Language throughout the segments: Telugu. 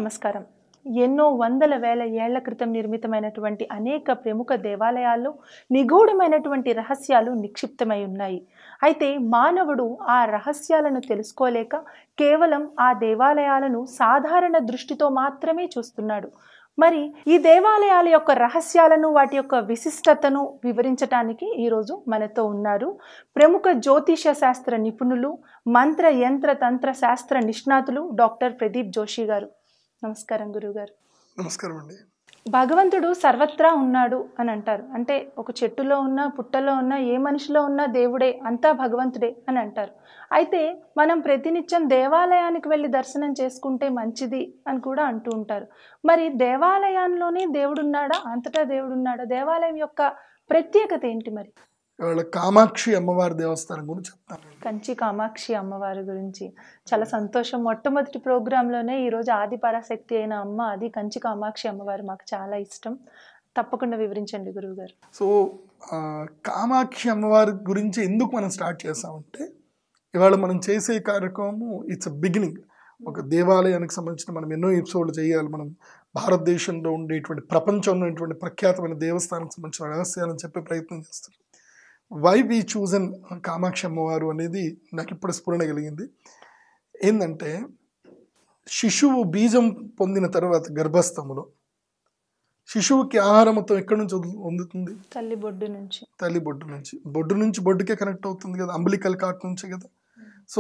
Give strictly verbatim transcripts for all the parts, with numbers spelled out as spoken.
నమస్కారం. ఎన్నో వందల వేల ఏళ్ల క్రితం నిర్మితమైనటువంటి అనేక ప్రముఖ దేవాలయాల్లో నిగూఢమైనటువంటి రహస్యాలు నిక్షిప్తమై ఉన్నాయి. అయితే మానవుడు ఆ రహస్యాలను తెలుసుకోలేక కేవలం ఆ దేవాలయాలను సాధారణ దృష్టితో మాత్రమే చూస్తున్నాడు. మరి ఈ దేవాలయాల యొక్క రహస్యాలను, వాటి యొక్క విశిష్టతను వివరించడానికి ఈరోజు మనతో ఉన్నారు ప్రముఖ జ్యోతిష శాస్త్ర నిపుణులు, మంత్ర యంత్ర తంత్ర శాస్త్ర నిష్ణాతులు డాక్టర్ ప్రదీప్ జోషి గారు. నమస్కారం గురుగారు. నమస్కారం అండి. భగవంతుడు సర్వత్రా ఉన్నాడు అని అంటారు. అంటే ఒక చెట్టులో ఉన్న, పుట్టలో ఉన్న, ఏ మనిషిలో ఉన్న దేవుడే, అంతా భగవంతుడే అని అంటారు. అయితే మనం ప్రతినిత్యం దేవాలయానికి వెళ్ళి దర్శనం చేసుకుంటే మంచిది అని కూడా అంటూ ఉంటారు. మరి దేవాలయంలోనే దేవుడున్నాడా? అంతటా దేవుడున్నాడా? దేవాలయం యొక్క ప్రత్యేకత ఏంటి? మరి ఇవాళ కామాక్షి అమ్మవారి దేవస్థానం గురించి చెప్తాను. కంచి కామాక్షి అమ్మవారి గురించి చాలా సంతోషం. మొట్టమొదటి ప్రోగ్రాంలోనే ఈరోజు ఆది పరాశక్తి అయిన అమ్మ, అది కంచి కామాక్షి అమ్మవారు మాకు చాలా ఇష్టం. తప్పకుండా వివరించండి గురువుగారు. సో కామాక్షి అమ్మవారి గురించి ఎందుకు మనం స్టార్ట్ చేసామంటే, ఇవాళ మనం చేసే కార్యక్రమము ఇట్స్ అ బిగినింగ్. ఒక దేవాలయానికి సంబంధించిన మనం ఎన్నో ఎపిసోడ్లు చేయాలి. మనం భారతదేశంలో ఉండేటువంటి, ప్రపంచంలో ఉన్నటువంటి ప్రఖ్యాతమైన దేవస్థానానికి సంబంధించిన రహస్యాలను చెప్పే ప్రయత్నం చేస్తాం. వై వి చూజన్ కామాక్షి అమ్మవారు అనేది నాకు ఇప్పుడు స్ఫురణ కలిగింది. ఏంటంటే, శిశువు బీజం పొందిన తర్వాత గర్భస్థములో శిశువుకి ఆహారం మొత్తం ఎక్కడి నుంచి అందుతుంది? తల్లి బొడ్డు నుంచి. తల్లి బొడ్డు నుంచి. బొడ్డు నుంచి బొడ్డుకే కనెక్ట్ అవుతుంది కదా, అంబలికల్ కార్ట్ నుంచి కదా. సో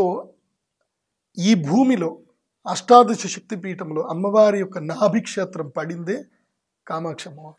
ఈ భూమిలో అష్టాదశ శక్తి పీఠంలో అమ్మవారి యొక్క నాభిక్షేత్రం పడిందే కామాక్షి అమ్మవారు.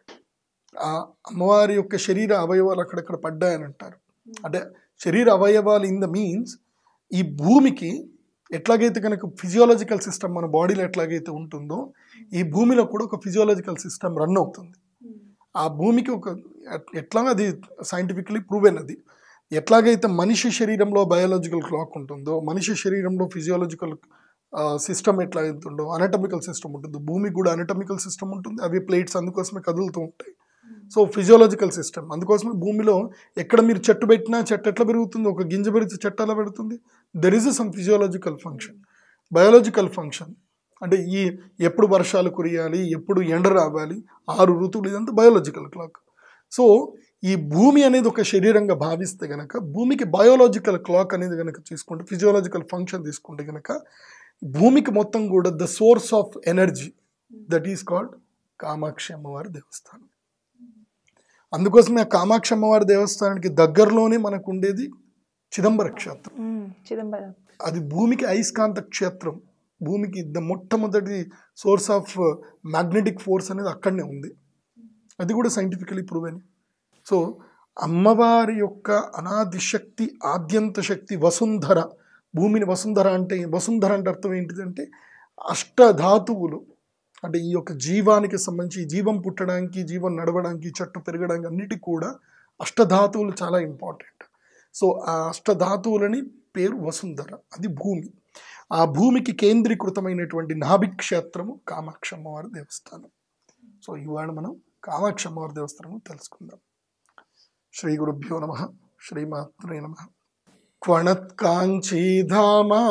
ఆ అమ్మవారి యొక్క శరీర అవయవాలు అక్కడక్కడ పడ్డాయని అంటారు. అంటే శరీర అవయవాలు ఇన్ ద మీన్స్, ఈ భూమికి ఎట్లాగైతే కనుక ఫిజియోలాజికల్ సిస్టమ్ మన బాడీలో ఎట్లాగైతే ఉంటుందో, ఈ భూమిలో కూడా ఒక ఫిజియోలాజికల్ సిస్టమ్ రన్ అవుతుంది. ఆ భూమికి ఒక ఎట్లా, అది సైంటిఫికలీ ప్రూవెన్. అది ఎట్లాగైతే మనిషి శరీరంలో బయాలజికల్ క్లాక్ ఉంటుందో, మనిషి శరీరంలో ఫిజియోలాజికల్ సిస్టమ్ ఎట్లాగైతే ఉందో, అనటమికల్ సిస్టమ్ ఉంటుందో, భూమికి కూడా అనటమికల్ సిస్టమ్ ఉంటుంది. అవి ప్లేట్స్ అందుకోసమే కదులుతూ ఉంటాయి. సో ఫిజియోలాజికల్ సిస్టమ్ అందుకోసమే భూమిలో ఎక్కడ మీరు చెట్టు పెట్టినా చెట్టు ఎట్లా పెరుగుతుంది? ఒక గింజ పెరిగితే చెట్టు ఎలా పెడుతుంది? There is some physiological function, biological function. అంటే ఈ ఎప్పుడు వర్షాలు కురియాలి, ఎప్పుడు ఎండ రావాలి, ఆరు ఋతువులు, ఇదంతా బయాలజికల్ క్లాక్. సో ఈ భూమి అనేది ఒక శరీరంగా భావిస్తే గనక, భూమికి బయోలాజికల్ క్లాక్ అనేది కనుక తీసుకుంటే, ఫిజియోలాజికల్ ఫంక్షన్ తీసుకుంటే కనుక, భూమికి మొత్తం కూడా the source of energy, that is called Kamakshi అమ్మవారి దేవస్థానం. అందుకోసమే ఆ కామాక్షి అమ్మవారి దేవస్థానానికి దగ్గరలోనే మనకు ఉండేది చిదంబర క్షేత్రం. చిదంబరం అది భూమికి అయస్కాంత క్షేత్రం. భూమికి ద మొట్టమొదటి సోర్స్ ఆఫ్ మ్యాగ్నెటిక్ ఫోర్స్ అనేది అక్కడనే ఉంది. అది కూడా సైంటిఫికలీ ప్రూవెన్. సో అమ్మవారి యొక్క అనాది శక్తి, ఆద్యంత శక్తి, వసుంధర. భూమిని వసుంధర అంటే, వసుంధర అంటే అర్థం ఏంటిదంటే అష్టధాతువులు. అంటే ఈ యొక్క జీవానికి సంబంధించి, జీవం పుట్టడానికి, జీవం నడవడానికి, చెట్టు పెరగడానికి అన్నిటికీ కూడా అష్టధాతువులు చాలా ఇంపార్టెంట్. సో ఆ అష్టధాతువులని పేరు వసుంధర. అది భూమి. ఆ భూమికి కేంద్రీకృతమైనటువంటి నాభిక్షేత్రము కామాక్షి అమ్మవారి దేవస్థానం. సో ఇవాళ మనం కామాక్షి అమ్మవారి దేవస్థానం తెలుసుకుందాం. శ్రీ గురుభ్యో నమః. శ్రీమాత్రే నమః. క్వణత్ కాంచీధామా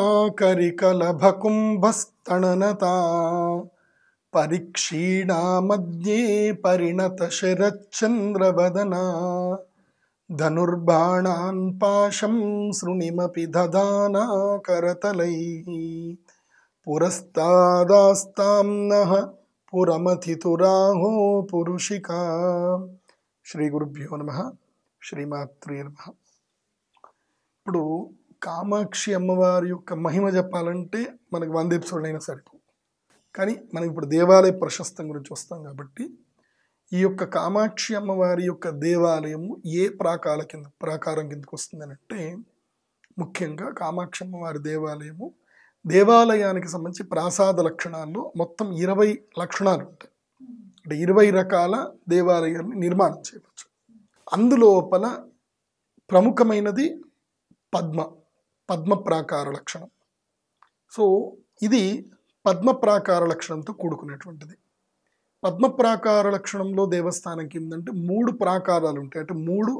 కరికలభకుంభస్తణనతా పరిక్షీణా మధ్యే పరిణత శరచంద్రవదనా ధనుర్బాణాన్ పాశం శృణిమపి దదానా కరతలైః పురస్తాదాస్తాం నః పురమథితురాహో పురుషికా. శ్రీ గురుభ్యో నమః. శ్రీమాత్రే నమః. ఇప్పుడు కామాక్షి అమ్మవారి యొక్క మహిమ చెప్పాలంటే మనకు వంద ఎపిసోడ్ అయినా సరిపో. కానీ మనం ఇప్పుడు దేవాలయ ప్రశస్తం గురించి వస్తాం కాబట్టి, ఈ యొక్క కామాక్షి అమ్మవారి యొక్క దేవాలయము ఏ ప్రాకాల కింద ప్రాకారం కిందకు వస్తుందని అంటే, ముఖ్యంగా కామాక్షి అమ్మవారి దేవాలయము, దేవాలయానికి సంబంధించి ప్రాసాద లక్షణాల్లో మొత్తం ఇరవై లక్షణాలు ఉంటాయి. అంటే ఇరవై రకాల దేవాలయాన్ని నిర్మాణం చేయవచ్చు. అందులోపల ప్రముఖమైనది పద్మ పద్మ ప్రాకార లక్షణం. సో ఇది పద్మ ప్రాకార లక్షణంతో కూడుకునేటువంటిది. పద్మ ప్రాకార లక్షణంలో దేవస్థానం కిందంటే మూడు ప్రాకారాలు ఉంటాయి. అంటే మూడు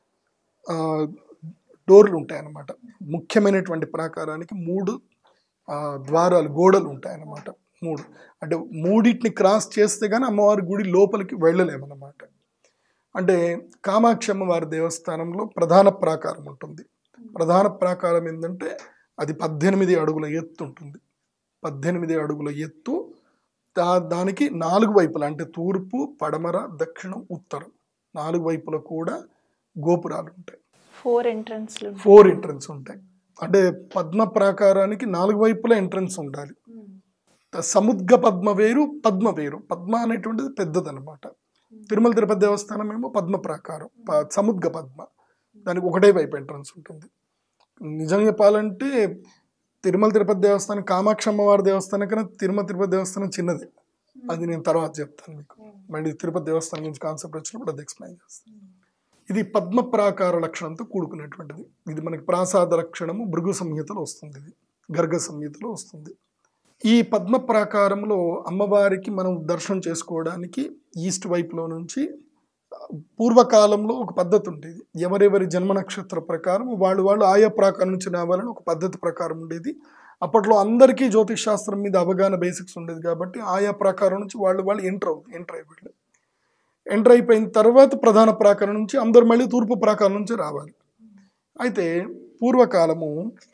డోర్లు ఉంటాయి అన్నమాట. ముఖ్యమైనటువంటి ప్రాకారానికి మూడు ద్వారాలు, గోడలు ఉంటాయి అన్నమాట. మూడు అంటే మూడింటిని క్రాస్ చేస్తే కానీ అమ్మవారి గుడి లోపలికి వెళ్ళలేమన్నమాట. అంటే కామాక్షి అమ్మవారి దేవస్థానంలో ప్రధాన ప్రాకారం ఉంటుంది. ప్రధాన ప్రాకారం ఏంటంటే అది పద్దెనిమిది అడుగుల ఎత్తు ఉంటుంది. పద్దెనిమిది అడుగుల ఎత్తు, దా దానికి నాలుగు వైపులా అంటే తూర్పు, పడమర, దక్షిణం, ఉత్తరం నాలుగు వైపులా కూడా గోపురాలు ఉంటాయి. ఫోర్ ఎంట్రన్స్ ఫోర్ ఎంట్రన్స్ ఉంటాయి. అంటే పద్మ ప్రాకారానికి నాలుగు వైపులా ఎంట్రన్స్ ఉండాలి. సముద్ర పద్మ వేరు, పద్మ వేరు. పద్మ అనేటువంటిది పెద్దదన్నమాట. తిరుమల తిరుపతి దేవస్థానం ఏమో పద్మ ప్రాకారం, సముద్ర పద్మ, దానికి ఒకటే వైపు ఎంట్రన్స్ ఉంటుంది. నిజంగా చెప్పాలంటే తిరుమల తిరుపతి దేవస్థానం కామాక్షి అమ్మవారి దేవస్థానం కన్నా తిరుమల తిరుపతి దేవస్థానం చిన్నదే. అది నేను తర్వాత చెప్తాను మీకు. మళ్ళీ తిరుపతి దేవస్థానం గురించి కాన్సెప్ట్ వచ్చినప్పుడు అది ఎక్స్ప్లెయిన్ చేస్తాను. ఇది పద్మ ప్రాకార లక్షణంతో కూడుకునేటువంటిది. ఇది మనకి ప్రాసాద లక్షణము భృగు సంహితలో వస్తుంది, ఇది గర్గ సంహితలో వస్తుంది. ఈ పద్మ ప్రాకారంలో అమ్మవారికి మనం దర్శనం చేసుకోవడానికి ఈస్ట్ వైపులో నుంచి పూర్వకాలంలో ఒక పద్ధతి ఉండేది. ఎవరెవరి జన్మ నక్షత్ర ప్రకారం వాళ్ళు వాళ్ళు ఆయా ప్రాకారం నుంచి రావాలని ఒక పద్ధతి ప్రకారం ఉండేది. అప్పట్లో అందరికీ జ్యోతిష్ శాస్త్రం మీద అవగాహన బేసిక్స్ ఉండేది కాబట్టి ఆయా ప్రాకారం నుంచి వాళ్ళు వాళ్ళు ఎంటర్ అవుతుంది ఎంటర్ అయిపోయి ఎంటర్ అయిపోయిన తర్వాత ప్రధాన ప్రాకారం నుంచి అందరు మళ్ళీ తూర్పు ప్రాకారం నుంచి రావాలి. అయితే పూర్వకాలము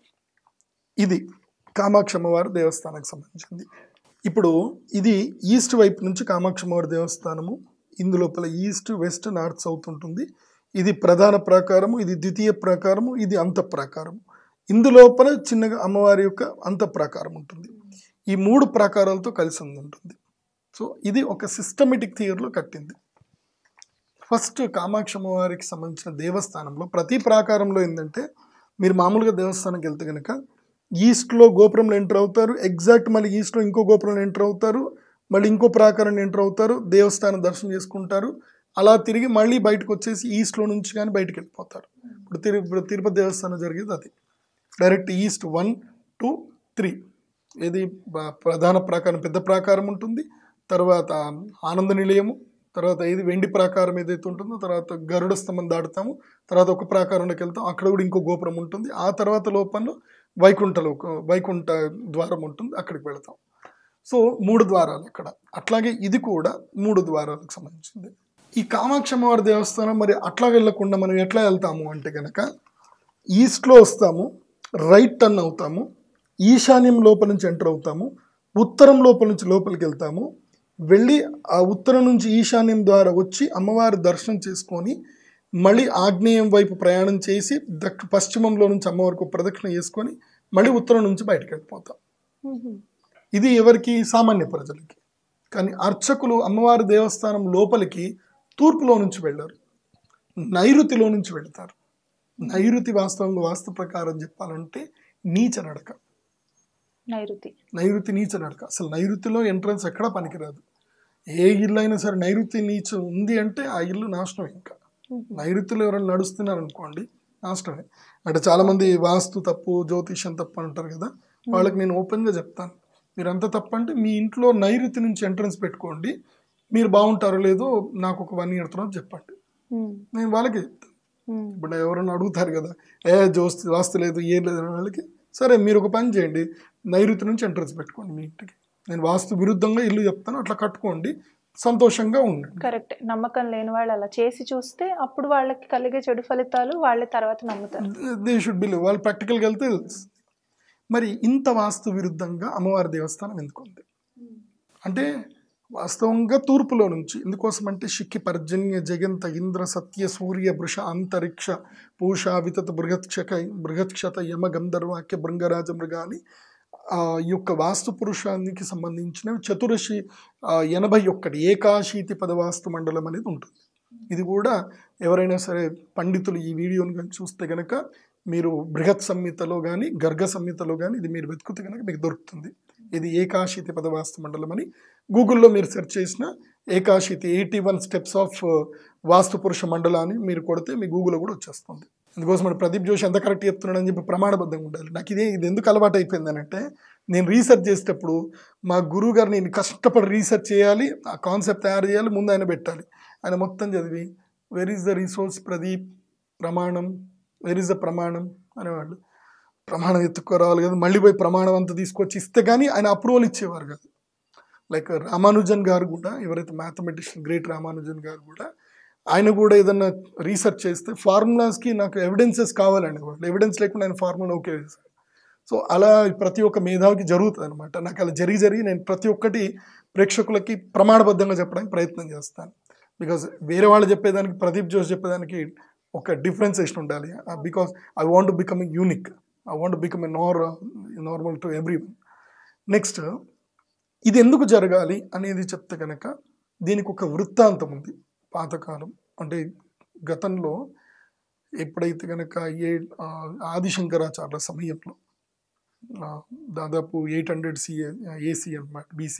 ఇది కామాక్షి అమ్మవారి దేవస్థానానికి సంబంధించింది. ఇప్పుడు ఇది ఈస్ట్ వైపు నుంచి కామాక్షి అమ్మవారి దేవస్థానము. ఇందులోపల ఈస్ట్, వెస్ట్, నార్త్, సౌత్ ఉంటుంది. ఇది ప్రధాన ప్రాకారము, ఇది ద్వితీయ ప్రాకారము, ఇది అంత ప్రాకారము. ఇందులోపల చిన్నగా అమ్మవారి యొక్క అంత ప్రాకారం ఉంటుంది. ఈ మూడు ప్రాకారాలతో కలిసి ఉంటుంది. సో ఇది ఒక సిస్టమేటిక్ థియరీలో కట్టింది. ఫస్ట్ కామాక్షి అమ్మవారికి సంబంధించిన దేవస్థానంలో ప్రతి ప్రాకారంలో ఏంటంటే మీరు మామూలుగా దేవస్థానానికి వెళ్తే కనుక ఈస్ట్లో గోపురంలో ఎంటర్ అవుతారు, ఎగ్జాక్ట్ మళ్ళీ ఈస్ట్లో ఇంకో గోపురంలో ఎంటర్ అవుతారు, మళ్ళీ ఇంకో ప్రాకారాన్ని ఎంటర్ అవుతారు, దేవస్థానం దర్శనం చేసుకుంటారు, అలా తిరిగి మళ్ళీ బయటకు వచ్చేసి ఈస్ట్లో నుంచి కానీ బయటకు వెళ్ళిపోతారు. ఇప్పుడు తిరు ఇప్పుడు తిరుపతి దేవస్థానం జరిగేది అది. Direct east one two three ఏది ప్రధాన ప్రాకారం పెద్ద ప్రాకారం ఉంటుంది, తర్వాత ఆనంద నిలయము, తర్వాత ఏది వెండి ప్రాకారం ఏదైతే ఉంటుందో, తర్వాత గరుడ స్తంభం దాటుతాము, తర్వాత ఒక ప్రాకారంలోకి వెళ్తాం, అక్కడ కూడా ఇంకో గోపురం ఉంటుంది, ఆ తర్వాత లోపల వైకుంఠలో వైకుంఠ ద్వారం ఉంటుంది, అక్కడికి వెళతాం. సో మూడు ద్వారాలు ఇక్కడ. అట్లాగే ఇది కూడా మూడు ద్వారాలకు సంబంధించింది. ఈ కామాక్షి అమ్మవారి దేవస్థానం మరి అట్లా వెళ్ళకుండా మనం ఎట్లా వెళ్తాము అంటే కనుక ఈస్ట్లో వస్తాము, రైట్ టర్న్ అవుతాము, ఈశాన్యం లోపల నుంచి ఎంటర్ అవుతాము, ఉత్తరం లోపల నుంచి లోపలికి వెళ్తాము, వెళ్ళి ఆ ఉత్తరం నుంచి ఈశాన్యం ద్వారా వచ్చి అమ్మవారి దర్శనం చేసుకొని మళ్ళీ ఆగ్నేయం వైపు ప్రయాణం చేసి దక్ష పశ్చిమంలో నుంచి అమ్మవారికి ప్రదక్షిణ చేసుకొని మళ్ళీ ఉత్తరం నుంచి బయటకు వెళ్ళిపోతాం. ఇది ఎవరికి? సామాన్య ప్రజలకి. కానీ అర్చకులు అమ్మవారి దేవస్థానం లోపలికి తూర్పులో నుంచి వెళ్ళారు, నైరుతిలో నుంచి వెళ్తారు. నైరుతి వాస్తవంగా వాస్తు ప్రకారం చెప్పాలంటే నీచ నడక. నైరుతి నైరుతి నీచ నడక. అసలు నైరుతిలో ఎంట్రన్స్ ఎక్కడా పనికిరాదు. ఏ ఇల్లు అయినా సరే నైరుతి నీచ ఉంది అంటే ఆ ఇల్లు నాశనం. ఇంకా నైరుతిలో ఎవరైనా నడుస్తున్నారు అనుకోండి నాశనమే. అంటే చాలామంది వాస్తు తప్పు, జ్యోతిష్యం తప్పు అంటారు కదా, వాళ్ళకి నేను ఓపెన్గా చెప్తాను, మీరు అంత తప్పు అంటే మీ ఇంట్లో నైరుతి నుంచి ఎంట్రన్స్ పెట్టుకోండి, మీరు బాగుంటారో లేదో నాకు ఒక వన్ ఇయర్ తర్వాత చెప్పండి, నేను వాళ్ళకి చెప్తాను. ఇప్పుడు ఎవరైనా అడుగుతారు కదా, ఏ జోస్తి వాస్తు లేదు ఏం లేదు అనే వాళ్ళకి, సరే మీరు ఒక పని చేయండి, నైరుతి నుంచి ఎంట్రన్స్ పెట్టుకోండి మీ ఇంటికి, నేను వాస్తు విరుద్ధంగా ఇల్లు చెప్తాను, అట్లా కట్టుకోండి, సంతోషంగా ఉండండి. కరెక్ట్. నమ్మకం లేని వాళ్ళు అలా చేసి చూస్తే అప్పుడు వాళ్ళకి కలిగే చెడు ఫలితాలు వాళ్ళ తర్వాత నమ్ముతారు. They should believe. వాళ్ళు ప్రాక్టికల్గా వెళ్తే తెలుసు. మరి ఇంత వాస్తు విరుద్ధంగా అమ్మవారి దేవస్థానం ఎందుకు ఉంది అంటే వాస్తవంగా తూర్పులో నుంచి. ఎందుకోసం అంటే షిక్కి పర్జన్య జగంత ఇంద్ర సత్య సూర్య వృష అంతరిక్ష పూష వితత బృహత్క్షక బృహత్క్షత యమ గంధర్వాక్య భృంగరాజ మృగాని ఆ యొక్క వాస్తు పురుషానికి సంబంధించిన చతురశి ఎనభై ఒక్కటి ఏకాశీతి పదవాస్తు మండలం అనేది ఉంటుంది. ఇది కూడా ఎవరైనా సరే పండితులు ఈ వీడియోని కానీ చూస్తే కనుక మీరు బృహత్ సంహితలో కానీ గర్గ సంహితలో కానీ ఇది మీరు వెతుకుతే కనుక మీకు దొరుకుతుంది. ఇది ఏకాశీతి పదవాస్తు మండలం అని గూగుల్లో మీరు సెర్చ్ చేసిన ఏకాశీతి eighty one steps of vastu purusha మండలాన్ని మీరు కొడితే మీ గూగుల్లో కూడా వచ్చేస్తుంది. అందుకోసం మన ప్రదీప్ జోషి ఎంత కరెక్ట్ చెప్తున్నాడు అని చెప్పి ప్రమాణబద్ధంగా ఉండాలి. నాకు ఇదే ఇది ఎందుకు అలవాటు అయిపోయిందని అంటే నేను రీసెర్చ్ చేసేటప్పుడు మా గురువు గారు నేను కష్టపడి రీసెర్చ్ చేయాలి, ఆ కాన్సెప్ట్ తయారు చేయాలి, ముందు ఆయన పెట్టాలి. ఆయన మొత్తం చదివి where is the resource Pradeep ప్రమాణం, వెర్ ఈజ్ ద ప్రమాణం అనేవాళ్ళు. ప్రమాణం ఎత్తుకోరావాలి కదా, మళ్ళీ పోయి ప్రమాణం అంతా తీసుకొచ్చి ఇస్తే కానీ ఆయన అప్రూవల్ ఇచ్చేవారు కాదు. లైక్ రామానుజన్ గారు కూడా, ఎవరైతే మ్యాథమెటిషియన్ గ్రేట్ రామానుజన్ గారు కూడా, ఆయన కూడా ఏదన్నా రీసెర్చ్ చేస్తే ఫార్ములాస్కి నాకు ఎవిడెన్సెస్ కావాలండి, వాళ్ళు ఎవిడెన్స్ లేకుండా ఆయన ఫార్ములా ఓకే వేశారు. సో అలా ప్రతి ఒక్క మేధావికి జరుగుతుంది అనమాట. నాకు అలా జరిగి జరిగి నేను ప్రతి ఒక్కటి ప్రేక్షకులకి ప్రమాణబద్ధంగా చెప్పడానికి ప్రయత్నం చేస్తాను. బికాజ్ వేరే వాళ్ళు చెప్పేదానికి, ప్రదీప్ జోషి చెప్పేదానికి ఒక డిఫరెన్సేషన్ ఉండాలి. Because I want to become a unique, I want to become a nor normal to every one. Next, ఇది ఎందుకు జరగాలి అనేది చెప్తే కనుక దీనికి ఒక వృత్తాంతం ఉంది. పాతకాలం అంటే గతంలో ఎప్పుడైతే కనుక ఏ ఆదిశంకరాచార్యుల సమయంలో దాదాపు ఎయిట్ హండ్రెడ్ సిఏ ఏసీ అనమాట, బీసీ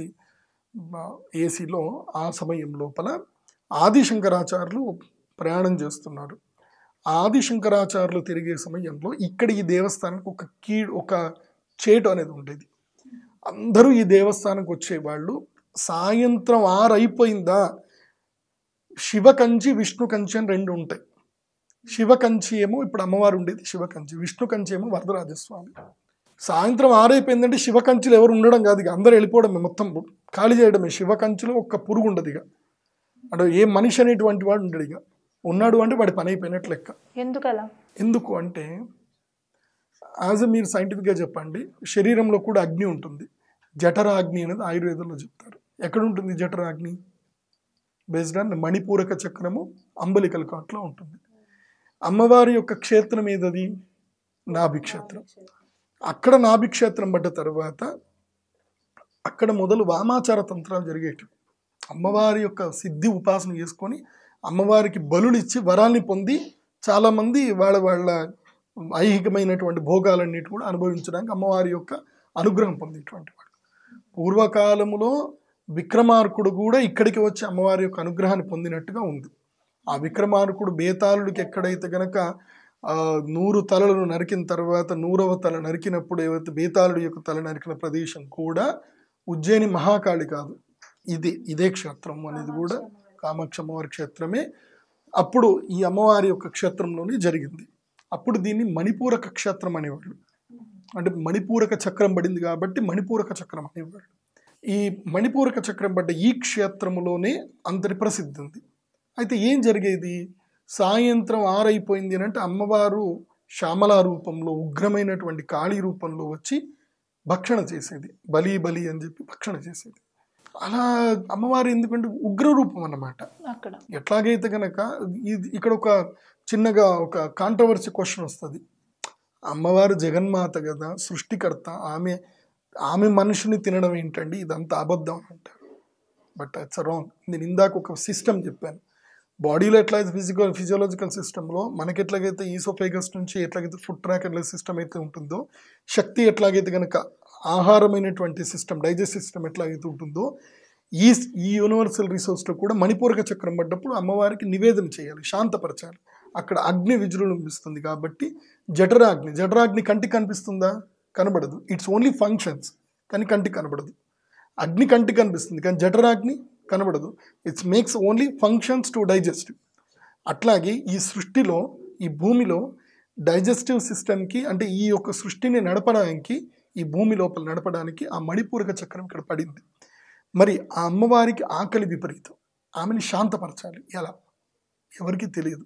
ఏసీలో ఆ సమయం లోపల ఆదిశంకరాచార్యులు ప్రయాణం చేస్తున్నారు. ఆదిశంకరాచార్యులు తిరిగే సమయంలో ఇక్కడ ఈ దేవస్థానానికి ఒక కీ ఒక చేటు అనేది ఉండేది. అందరూ ఈ దేవస్థానానికి వచ్చేవాళ్ళు. సాయంత్రం ఆరు అయిపోయిందా, శివకంచి విష్ణు కంచి అని రెండు ఉంటాయి. శివకంచి ఏమో ఇప్పుడు అమ్మవారు ఉండేది శివకంచి, విష్ణు కంచి ఏమో వరదరాజస్వామి. సాయంత్రం ఆరైపోయిందంటే శివకంచిలో ఎవరు ఉండడం కాదు, ఇక అందరూ వెళ్ళిపోవడమే, మొత్తం ఖాళీ చేయడమే. శివకంచిలో ఒక్క పురుగు ఉండదు ఇక, అంటే ఏ మనిషి అనేటువంటి వాడు ఉండడు ఇక. ఉన్నాడు అంటే వాడి పని అయిపోయినట్లు లెక్క. ఎందుకలా? ఎందుకు అంటే యాజ్ మీరు సైంటిఫిక్గా చెప్పండి, శరీరంలో కూడా అగ్ని ఉంటుంది. జఠరాగ్ని అనేది ఆయుర్వేదంలో చెప్తారు. ఎక్కడ ఉంటుంది జఠరాగ్ని? బేస్డ్ ఆన్ మణిపూరక చక్రము అంబలికల కాట్లో ఉంటుంది. అమ్మవారి యొక్క క్షేత్రం ఏదది? నాభిక్షేత్రం. అక్కడ నాభిక్షేత్రం పడ్డ తర్వాత అక్కడ మొదలు వామాచార తంత్రాలు జరిగేటివి. అమ్మవారి యొక్క సిద్ధి ఉపాసన చేసుకొని అమ్మవారికి బలులు ఇచ్చి వరాల్ని పొంది చాలామంది వాళ్ళ వాళ్ళ ఐహికమైనటువంటి భోగాలన్నిటి కూడా అనుభవించడానికి అమ్మవారి యొక్క అనుగ్రహం పొందేటువంటి వాడు. పూర్వకాలములో విక్రమార్కుడు కూడా ఇక్కడికి వచ్చి అమ్మవారి యొక్క అనుగ్రహాన్ని పొందినట్టుగా ఉంది. ఆ విక్రమార్కుడు బేతాళుడికి ఎక్కడైతే గనక ఆ నూరు తలలను నరికిన తర్వాత నూరవ తల నరికినప్పుడు ఏవైతే బేతాళుడి యొక్క తల నరికిన ప్రదేశం కూడా ఉజ్జయిని మహాకాళి కాదు, ఇది ఇదే క్షేత్రం అనేది కూడా కామాక్షి అమ్మవారి క్షేత్రమే. అప్పుడు ఈ అమ్మవారి యొక్క క్షేత్రంలోనే జరిగింది. అప్పుడు దీన్ని మణిపూరక క్షేత్రం అనేవాళ్ళు. అంటే మణిపూరక చక్రం పడింది కాబట్టి మణిపూరక చక్రం అనేవాళ్ళు. ఈ మణిపూరక చక్రం పడ్డ ఈ క్షేత్రములోనే అంతటి ప్రసిద్ధి ఉంది. అయితే ఏం జరిగేది? సాయంత్రం ఆరైపోయింది అని అంటే అమ్మవారు శ్యామలా రూపంలో, ఉగ్రమైనటువంటి కాళీ రూపంలో వచ్చి భక్షణ చేసేది. బలి బలి అని చెప్పి భక్షణ చేసేది. అలా అమ్మవారు ఎందుకంటే ఉగ్ర రూపం అన్నమాట. అక్కడ ఎట్లాగైతే కనుక ఇది ఇక్కడ ఒక చిన్నగా ఒక కాంట్రవర్సీ క్వశ్చన్ వస్తుంది. అమ్మవారు జగన్మాత కదా, సృష్టికర్త, ఆమె ఆమె మనుషుని తినడం ఏంటండి, ఇదంతా అబద్ధం అంటారు. But it's wrong. నేను ఇందాక ఒక సిస్టమ్ చెప్పాను. బాడీలో ఎట్లయితే ఫిజికల్ ఫిజియోలాజికల్ సిస్టంలో మనకి ఎట్లాగైతే ఈసోఫేగస్ నుంచి ఎట్లాగైతే ఫుడ్ ట్రాక్ అట్లా సిస్టమ్ అయితే ఉంటుందో, శక్తి ఎట్లాగైతే కనుక ఆహారమైనటువంటి సిస్టమ్, డైజెస్ట్ సిస్టమ్ ఎట్లాగైతే ఉంటుందో, ఈ ఈ యూనివర్సల్ రిసోర్స్లో కూడా మణిపూరక చక్రం పడ్డప్పుడు అమ్మవారికి నివేదన చేయాలి, శాంతపరచాలి. అక్కడ అగ్ని విజృంభిస్తుంది కాబట్టి జఠరాగ్ని. జఠరాగ్ని కంటికి కనిపిస్తుందా? కనబడదు. ఇట్స్ ఓన్లీ ఫంక్షన్స్, కానీ కంటికి కనబడదు. అగ్ని కంటికి కనిపిస్తుంది కానీ జఠరాగ్ని కనబడదు. It's makes only functions to digestive. అట్లాగే ఈ సృష్టిలో, ఈ భూమిలో డైజెస్టివ్ సిస్టమ్కి, అంటే ఈ యొక్క సృష్టిని నడపడానికి, ఈ భూమి లోపల నడపడానికి ఆ మణిపూరక చక్రం ఇక్కడ పడింది. మరి ఆ అమ్మవారికి ఆకలి విపరీతం, ఆమెని శాంతపరచాలి. ఎలా? ఎవరికి తెలియదు.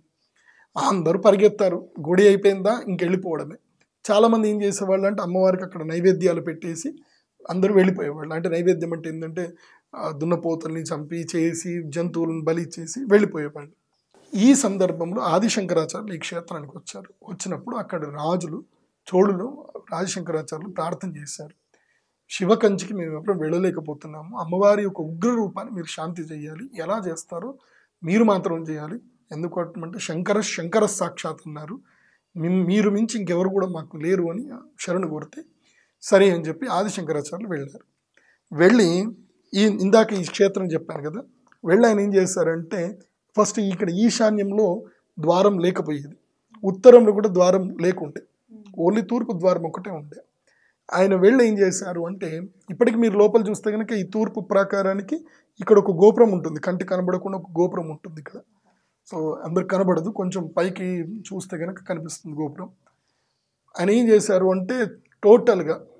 అందరూ పరిగెత్తారు. గుడి అయిపోయిందా ఇంకెళ్ళిపోవడమే. చాలామంది ఏం చేసేవాళ్ళు అంటే అమ్మవారికి అక్కడ నైవేద్యాలు పెట్టేసి అందరూ వెళ్ళిపోయేవాళ్ళు. అంటే నైవేద్యం అంటే ఏంటంటే దున్నపోతల్ని చంపి చేసి జంతువులను బలి చేసి వెళ్ళిపోయేవాళ్ళు. ఈ సందర్భంలో ఆదిశంకరాచార్యులు ఈ క్షేత్రానికి వచ్చారు. వచ్చినప్పుడు అక్కడ రాజులు, చోళులు ఆదిశంకరాచార్యులు ప్రార్థన చేశారు. శివకంచికి మేము ఎప్పుడు వెళ్ళలేకపోతున్నాము, అమ్మవారి యొక్క ఉగ్ర రూపాన్ని మీరు శాంతి చేయాలి. ఎలా చేస్తారో మీరు మాత్రం చేయాలి. ఎందుకు అంటే శంకర శంకర సాక్షాత్ అన్నారు, మీరు మించి ఇంకెవరు కూడా మాకు లేరు అని శరణు కోరితే సరే అని చెప్పి ఆదిశంకరాచార్యులు వెళ్ళారు. వెళ్ళి ఈ ఇందాక ఈ క్షేత్రం చెప్పాను కదా, వెళ్ళి ఆయన ఏం చేశారంటే ఫస్ట్ ఇక్కడ ఈశాన్యంలో ద్వారం లేకపోయేది, ఉత్తరంలో కూడా ద్వారం లేకుండే, ఓన్లీ తూర్పు ద్వారం ఒకటే ఉండే. ఆయన వెళ్ళి ఏం చేశారు అంటే, ఇప్పటికి మీరు లోపల చూస్తే కనుక ఈ తూర్పు ప్రాకారానికి ఇక్కడ ఒక గోపురం ఉంటుంది, కంటి కనబడకుండా ఒక గోపురం ఉంటుంది ఇక్కడ. సో అందరికి కనబడదు, కొంచెం పైకి చూస్తే కనుక కనిపిస్తుంది గోపురం. ఆయన ఏం చేశారు అంటే టోటల్గా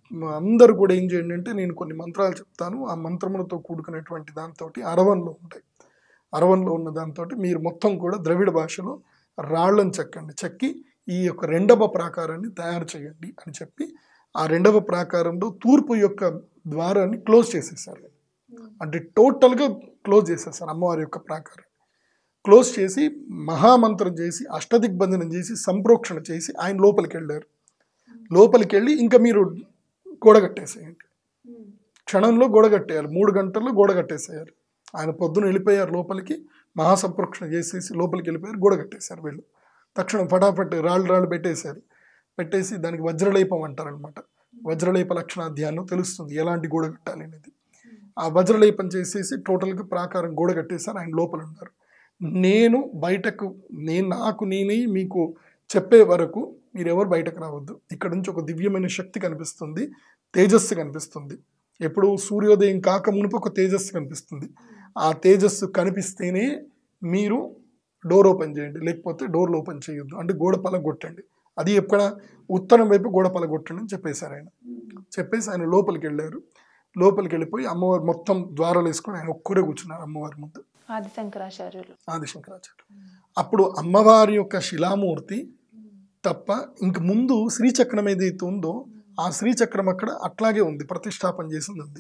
అందరూ కూడా ఏం చేయండి అంటే నేను కొన్ని మంత్రాలు చెప్తాను, ఆ మంత్రములతో కూడుకునేటువంటి దాంతో అరవన్లో ఉంటాయి, అరవన్లో ఉన్న దాంతో మీరు మొత్తం కూడా ద్రవిడ భాషలో రాళ్ళని చెక్కండి, చెక్కి ఈ యొక్క రెండవ ప్రాకారాన్ని తయారు చేయండి అని చెప్పి ఆ రెండవ ప్రాకారంలో తూర్పు యొక్క ద్వారాన్ని క్లోజ్ చేసేసారు. అంటే టోటల్గా క్లోజ్ చేసేసారు అమ్మవారి యొక్క ప్రాకారం. క్లోజ్ చేసి మహామంత్రం చేసి అష్టదిగ్బంధనం చేసి సంప్రోక్షణ చేసి ఆయన లోపలికి వెళ్ళారు. లోపలికి వెళ్ళి ఇంకా మీరు గోడ కట్టేసేయండి, క్షణంలో గోడ కట్టేయాలి, మూడు గంటల్లో గోడ కట్టేసేయారు. ఆయన పొద్దున వెళ్ళిపోయారు లోపలికి, మహాసంప్రోక్షణ చేసేసి లోపలికి వెళ్ళిపోయారు, గోడ కట్టేశారు. వీళ్ళు తక్షణం ఫటాఫట్ రాళ్ళు రాళ్ళు పెట్టేశారు. పెట్టేసి దానికి వజ్రలేపం అంటారనమాట. వజ్రలేప లక్షణాధ్యాయంలో తెలుస్తుంది ఎలాంటి గోడ కట్టాలి అనేది. ఆ వజ్రలేపం చేసేసి టోటల్గా ప్రాకారం గోడ కట్టేశారు. ఆయన లోపల ఉన్నారు. నేను బయటకు నేను నాకు నేనే మీకు చెప్పే వరకు మీరెవరు బయటకు రావద్దు. ఇక్కడ నుంచి ఒక దివ్యమైన శక్తి కనిపిస్తుంది, తేజస్సు కనిపిస్తుంది. ఎప్పుడు సూర్యోదయం కాక మునుపు ఒక తేజస్సు కనిపిస్తుంది. ఆ తేజస్సు కనిపిస్తేనే మీరు డోర్ ఓపెన్ చేయండి, లేకపోతే డోర్లు ఓపెన్ చేయొద్దు. అంటే గోడ పలగొట్టండి. అది ఎక్కడ ఉత్తరం వైపు గోడ పలగొట్టండి అని చెప్పేశారు ఆయన. చెప్పేసి ఆయన లోపలికి వెళ్ళారు. లోపలికి వెళ్ళిపోయి అమ్మవారు మొత్తం ద్వారాలు వేసుకొని ఆయన ఒక్కరే కూర్చున్నారు అమ్మవారి ముందు. ఆదిశంకరాచార్యులు ఆదిశంకరాచార్యులు అప్పుడు అమ్మవారి యొక్క శిలామూర్తి తప్ప ఇంక ముందు శ్రీచక్రం ఏదైతే ఉందో ఆ శ్రీచక్రం అక్కడ అట్లాగే ఉంది, ప్రతిష్టాపన చేసింది ఉంది.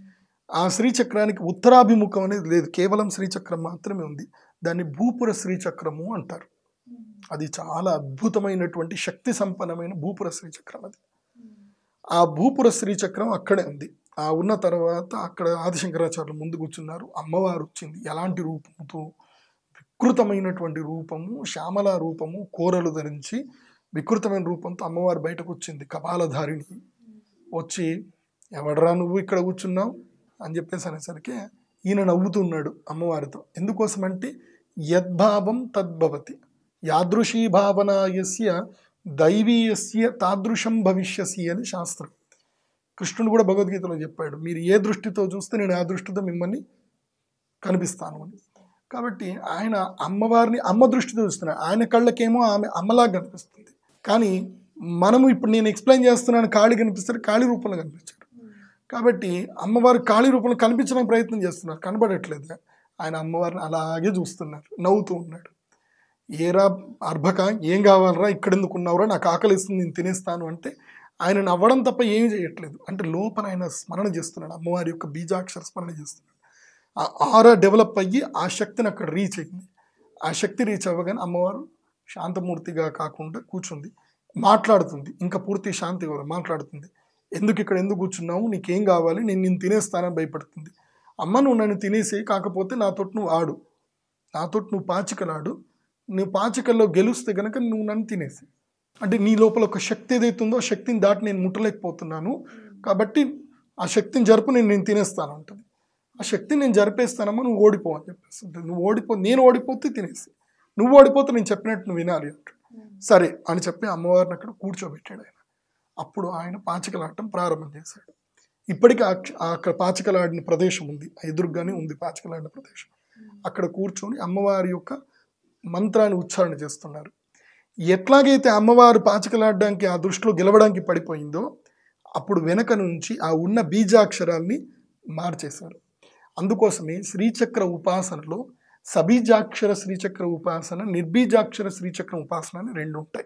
ఆ శ్రీచక్రానికి ఉత్తరాభిముఖం అనేది లేదు, కేవలం శ్రీచక్రం మాత్రమే ఉంది. దాన్ని భూపుర శ్రీచక్రము అంటారు. అది చాలా అద్భుతమైనటువంటి శక్తి సంపన్నమైన భూపుర శ్రీచక్రం. అది ఆ భూపుర శ్రీచక్రం అక్కడే ఉంది. ఆ ఉన్న తర్వాత అక్కడ ఆదిశంకరాచార్యులు ముందు కూర్చున్నారు. అమ్మవారు వచ్చింది, ఎలాంటి రూపంతో, వికృతమైనటువంటి రూపము, శ్యామల రూపము, కూరలు ధరించి వికృతమైన రూపంతో అమ్మవారు బయటకు వచ్చింది. కపాలధారిణి వచ్చి ఎవడరా నువ్వు ఇక్కడ కూర్చున్నావు అని చెప్పేసి అనేసరికి ఈయన నవ్వుతున్నాడు అమ్మవారితో. ఎందుకోసమంటే యద్భావం తద్భవతి, యాదృశీ భావనాయస్య దైవీయస్య తాదృశం భవిష్యసి అని శాస్త్రం. కృష్ణుడు కూడా భగవద్గీతలో చెప్పాడు, మీరు ఏ దృష్టితో చూస్తే నేను ఆ దృష్టితో మిమ్మల్ని కనిపిస్తాను అని. కాబట్టి ఆయన అమ్మవారిని అమ్మ దృష్టితో చూస్తున్నాడు. ఆయన కళ్ళకేమో ఆమె అమ్మలాగా కనిపిస్తుంది. కానీ మనము ఇప్పుడు నేను ఎక్స్ప్లెయిన్ చేస్తున్నాను, కాళీ కనిపిస్తారు, కాళీ రూపంలో కనిపించాడు. కాబట్టి అమ్మవారు కాళీ రూపంలో కనిపించడానికి ప్రయత్నం చేస్తున్నారు, కనబడట్లేదు. ఆయన అమ్మవారిని అలాగే చూస్తున్నారు, నవ్వుతూ ఉన్నాడు. ఏరా అర్భక, ఏం కావాలరా, ఇక్కడ ఎందుకు ఉన్నావురా, నాకు ఆకలి ఇస్తుంది, నేను తినేస్తాను అంటే ఆయన నవ్వడం తప్ప ఏమి చేయట్లేదు. అంటే లోపల ఆయన స్మరణ చేస్తున్నాడు, అమ్మవారి యొక్క బీజాక్షర స్మరణ చేస్తున్నాడు. ఆ ఆరా డెవలప్ అయ్యి ఆ శక్తిని అక్కడ రీచ్ అయింది. ఆ శక్తి రీచ్ అవ్వగానే అమ్మవారు శాంతమూర్తిగా కాకుండా కూర్చుంది, మాట్లాడుతుంది. ఇంకా పూర్తి శాంతి కూడా మాట్లాడుతుంది. ఎందుకు ఇక్కడ ఎందుకు కూర్చున్నావు, నీకేం కావాలి, నేను నేను తినేస్తానని భయపడుతుంది. అమ్మ నువ్వు నన్ను తినేసి, కాకపోతే నాతో నువ్వు ఆడు, నాతో నువ్వు పాచికలాడు, నువ్వు పాచికల్లో గెలుస్తే కనుక నువ్వు నన్ను తినేసి, అంటే నీ లోపల ఒక శక్తి ఏదైతే ఉందో ఆ శక్తిని దాటి నేను ముట్టలేకపోతున్నాను, కాబట్టి ఆ శక్తిని జరుపు, నేను నేను తినేస్తాను అంటుంది. ఆ శక్తిని నేను జరిపేస్తానమ్మా, నువ్వు ఓడిపో అని చెప్పేసి. నువ్వు ఓడిపో, నేను ఓడిపోతే తినేసి, నువ్వు ఓడిపోతే నేను చెప్పినట్టు నువ్వు వినాలి అంటాడు. సరే అని చెప్పి అమ్మవారిని అక్కడ కూర్చోబెట్టాడు ఆయన. అప్పుడు ఆయన పాచికలాడటం ప్రారంభం చేశాడు. ఇప్పటికీ అక్కడ పాచికలాడిన ప్రదేశం ఉంది, ఎదురుగానే ఉంది పాచికలాడిన ప్రదేశం. అక్కడ కూర్చొని అమ్మవారి యొక్క మంత్రాన్ని ఉచ్చారణ చేస్తున్నారు. ఎట్లాగైతే అమ్మవారు పాచికలాడడానికి ఆ దృష్టిలో గెలవడానికి పడిపోయిందో అప్పుడు వెనక నుంచి ఆ ఉన్న బీజాక్షరాల్ని మార్చేశారు. అందుకోసమే శ్రీచక్ర ఉపాసనలో సబీజాక్షర శ్రీచక్ర ఉపాసన, నిర్బీజాక్షర శ్రీచక్ర ఉపాసన అని రెండు ఉంటాయి.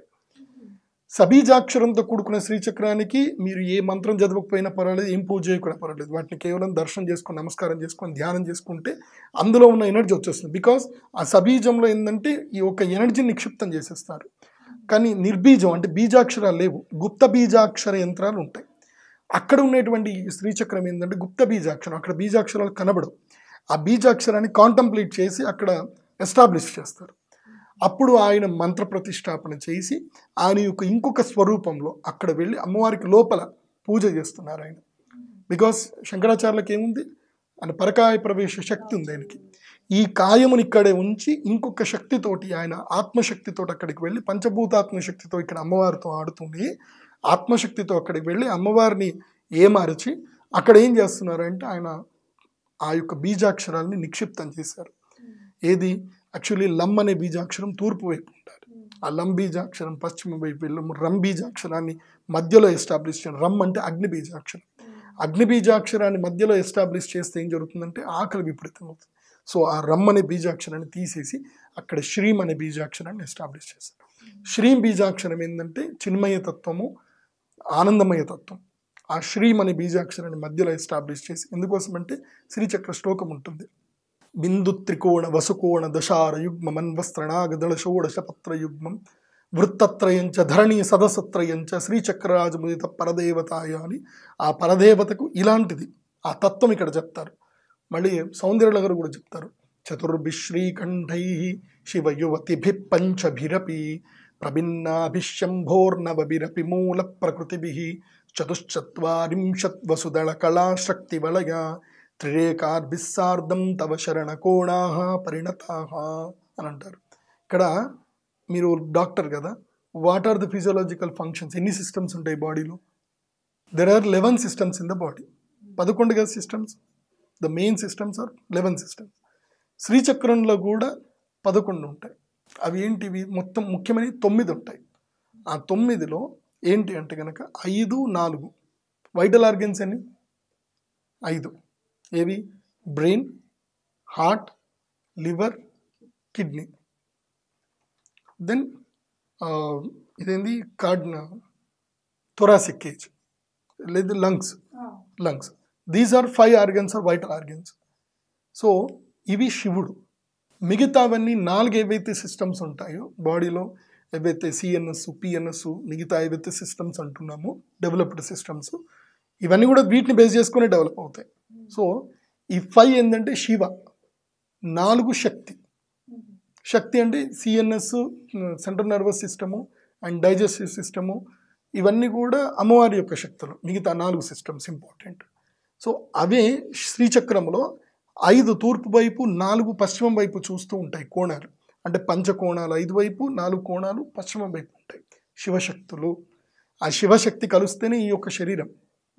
సబీజాక్షరంతో కూడుకున్న శ్రీచక్రానికి మీరు ఏ మంత్రం చదవకపోయినా పర్వాలేదు, ఏం పూజ చేయకుండా పర్వాలేదు, వాటిని కేవలం దర్శనం చేసుకొని నమస్కారం చేసుకొని ధ్యానం చేసుకుంటే అందులో ఉన్న ఎనర్జీ వచ్చేస్తుంది. బికాస్ ఆ సబీజంలో ఏంటంటే ఈ ఒక ఎనర్జీని నిక్షిప్తం చేసేస్తారు. కానీ నిర్బీజం అంటే బీజాక్షరాలు లేవు, గుప్త బీజాక్షర యంత్రాలు ఉంటాయి. అక్కడ ఉన్నటువంటి శ్రీచక్రం ఏంటంటే గుప్త బీజాక్షరం, అక్కడ బీజాక్షరాలు కనబడవు. ఆ బీజాక్షరాన్ని కాంటంప్లేట్ చేసి అక్కడ ఎస్టాబ్లిష్ చేస్తారు. అప్పుడు ఆయన మంత్ర ప్రతిష్టాపన చేసి ఆయన యొక్క ఇంకొక స్వరూపంలో అక్కడ వెళ్ళి అమ్మవారికి లోపల పూజ చేస్తున్నారు ఆయన. బికాస్ శంకరాచార్యులకు ఏముంది, ఆయన పరకాయ ప్రవేశ శక్తి ఉంది ఆయనకి. ఈ కాయముని ఇక్కడే ఉంచి ఇంకొక శక్తితోటి, ఆయన ఆత్మశక్తితోటి అక్కడికి వెళ్ళి పంచభూతాత్మశక్తితో ఇక్కడ అమ్మవారితో ఆడుతుంది, ఆత్మశక్తితో అక్కడికి వెళ్ళి అమ్మవారిని ఏమార్చి అక్కడ ఏం చేస్తున్నారంటే ఆయన ఆ యొక్క బీజాక్షరాలని నిక్షిప్తం చేశారు. ఏది యాక్చువల్లీ లమ్ అనే బీజాక్షరం తూర్పు వైపు ఉంటారు, ఆ లం బీజాక్షరం పశ్చిమ వైపు వెళ్ళము, రం బీజాక్షరాన్ని మధ్యలో ఎస్టాబ్లిష్ చేయడం. రమ్ అంటే అగ్ని బీజాక్షరం. అగ్ని బీజాక్షరాన్ని మధ్యలో ఎస్టాబ్లిష్ చేస్తే ఏం జరుగుతుందంటే ఆకలి విపరీతం అవుతుంది. సో ఆ రమ్ అనే బీజాక్షరాన్ని తీసేసి అక్కడ శ్రీం అనే బీజాక్షరాన్ని ఎస్టాబ్లిష్ చేస్తారు. శ్రీం బీజాక్షరం ఏంటంటే చిన్మయ తత్వము, ఆనందమయ తత్వం. ఆ శ్రీం అనే బీజాక్షరాన్ని మధ్యలో ఎస్టాబ్లిష్ చేసి, ఎందుకోసం అంటే శ్రీచక్ర శ్లోకం ఉంటుంది. బిందు త్రికోణ వసుకోణ దశార యుగ్మ మన్వస్త్రణాగదళ షోడశ పత్ర యుగ్మం వృత్తత్రయంచ ధరణి సదసత్రయంచ శ్రీచక్రరాజముదిత పరదేవతాయ అని ఆ పరదేవతకు ఇలాంటిది ఆ తత్వం ఇక్కడ చెప్తారు. మళ్ళీ సౌందర్య గారు కూడా చెప్తారు. చతుర్భిశ్రీకంఠై శివయువతిభి పంచభిరపి ప్రభిన్నాభిశంభోర్నవభిరపి మూల ప్రకృతిభి చతుశ్చత్వారింశత్ వసుదళ కళా శక్తి వలయ త్రిరేకార్భిస్సార్ధం తవ శరణ కోణా పరిణతా అని అంటారు. ఇక్కడ మీరు డాక్టర్ కదా, what are the physiological functions? ఎన్ని సిస్టమ్స్ ఉంటాయి బాడీలో? There are eleven systems in the body. పదకొండు కదా systems. The main systems are eleven systems. శ్రీచక్రంలో కూడా పదకొండు ఉంటాయి. అవి ఏంటివి? మొత్తం ముఖ్యమైన తొమ్మిది ఉంటాయి. ఆ తొమ్మిదిలో ఏంటి అంటే కనుక ఐదు నాలుగు వైటల్ ఆర్గన్స్ అని ఐదు. ఏవి? Brain, heart, liver, kidney. Then ఇదేంది కార్డ్ థొరాసిక్ కేజ్, లేదు lungs lungs these are five organs are vital organs. So ఇవి శివుడు. మిగతావన్నీ నాలుగు ఏవైతే సిస్టమ్స్ ఉంటాయో బాడీలో, ఏవైతే సిఎన్ఎస్, పిఎన్ఎస్, మిగతా ఏవైతే సిస్టమ్స్ అంటున్నామో డెవలప్డ్ సిస్టమ్స్, ఇవన్నీ కూడా వీటిని బేస్ చేసుకుని డెవలప్ అవుతాయి. సో ఈ ఫైవ్ ఏంటంటే శివ, నాలుగు శక్తి. శక్తి అంటే CNS, central nervous system and digestive system, ఇవన్నీ కూడా అమ్మవారి యొక్క శక్తులు. మిగతా నాలుగు సిస్టమ్స్ ఇంపార్టెంట్. సో అవే శ్రీచక్రంలో ఐదు తూర్పు వైపు, నాలుగు పశ్చిమం వైపు చూస్తూ ఉంటాయి కోణాలు. అంటే పంచకోణాలు ఐదు వైపు, నాలుగు కోణాలు పశ్చిమం వైపు ఉంటాయి శివశక్తులు. ఆ శివశక్తి కలిస్తేనే ఈ యొక్క శరీరం.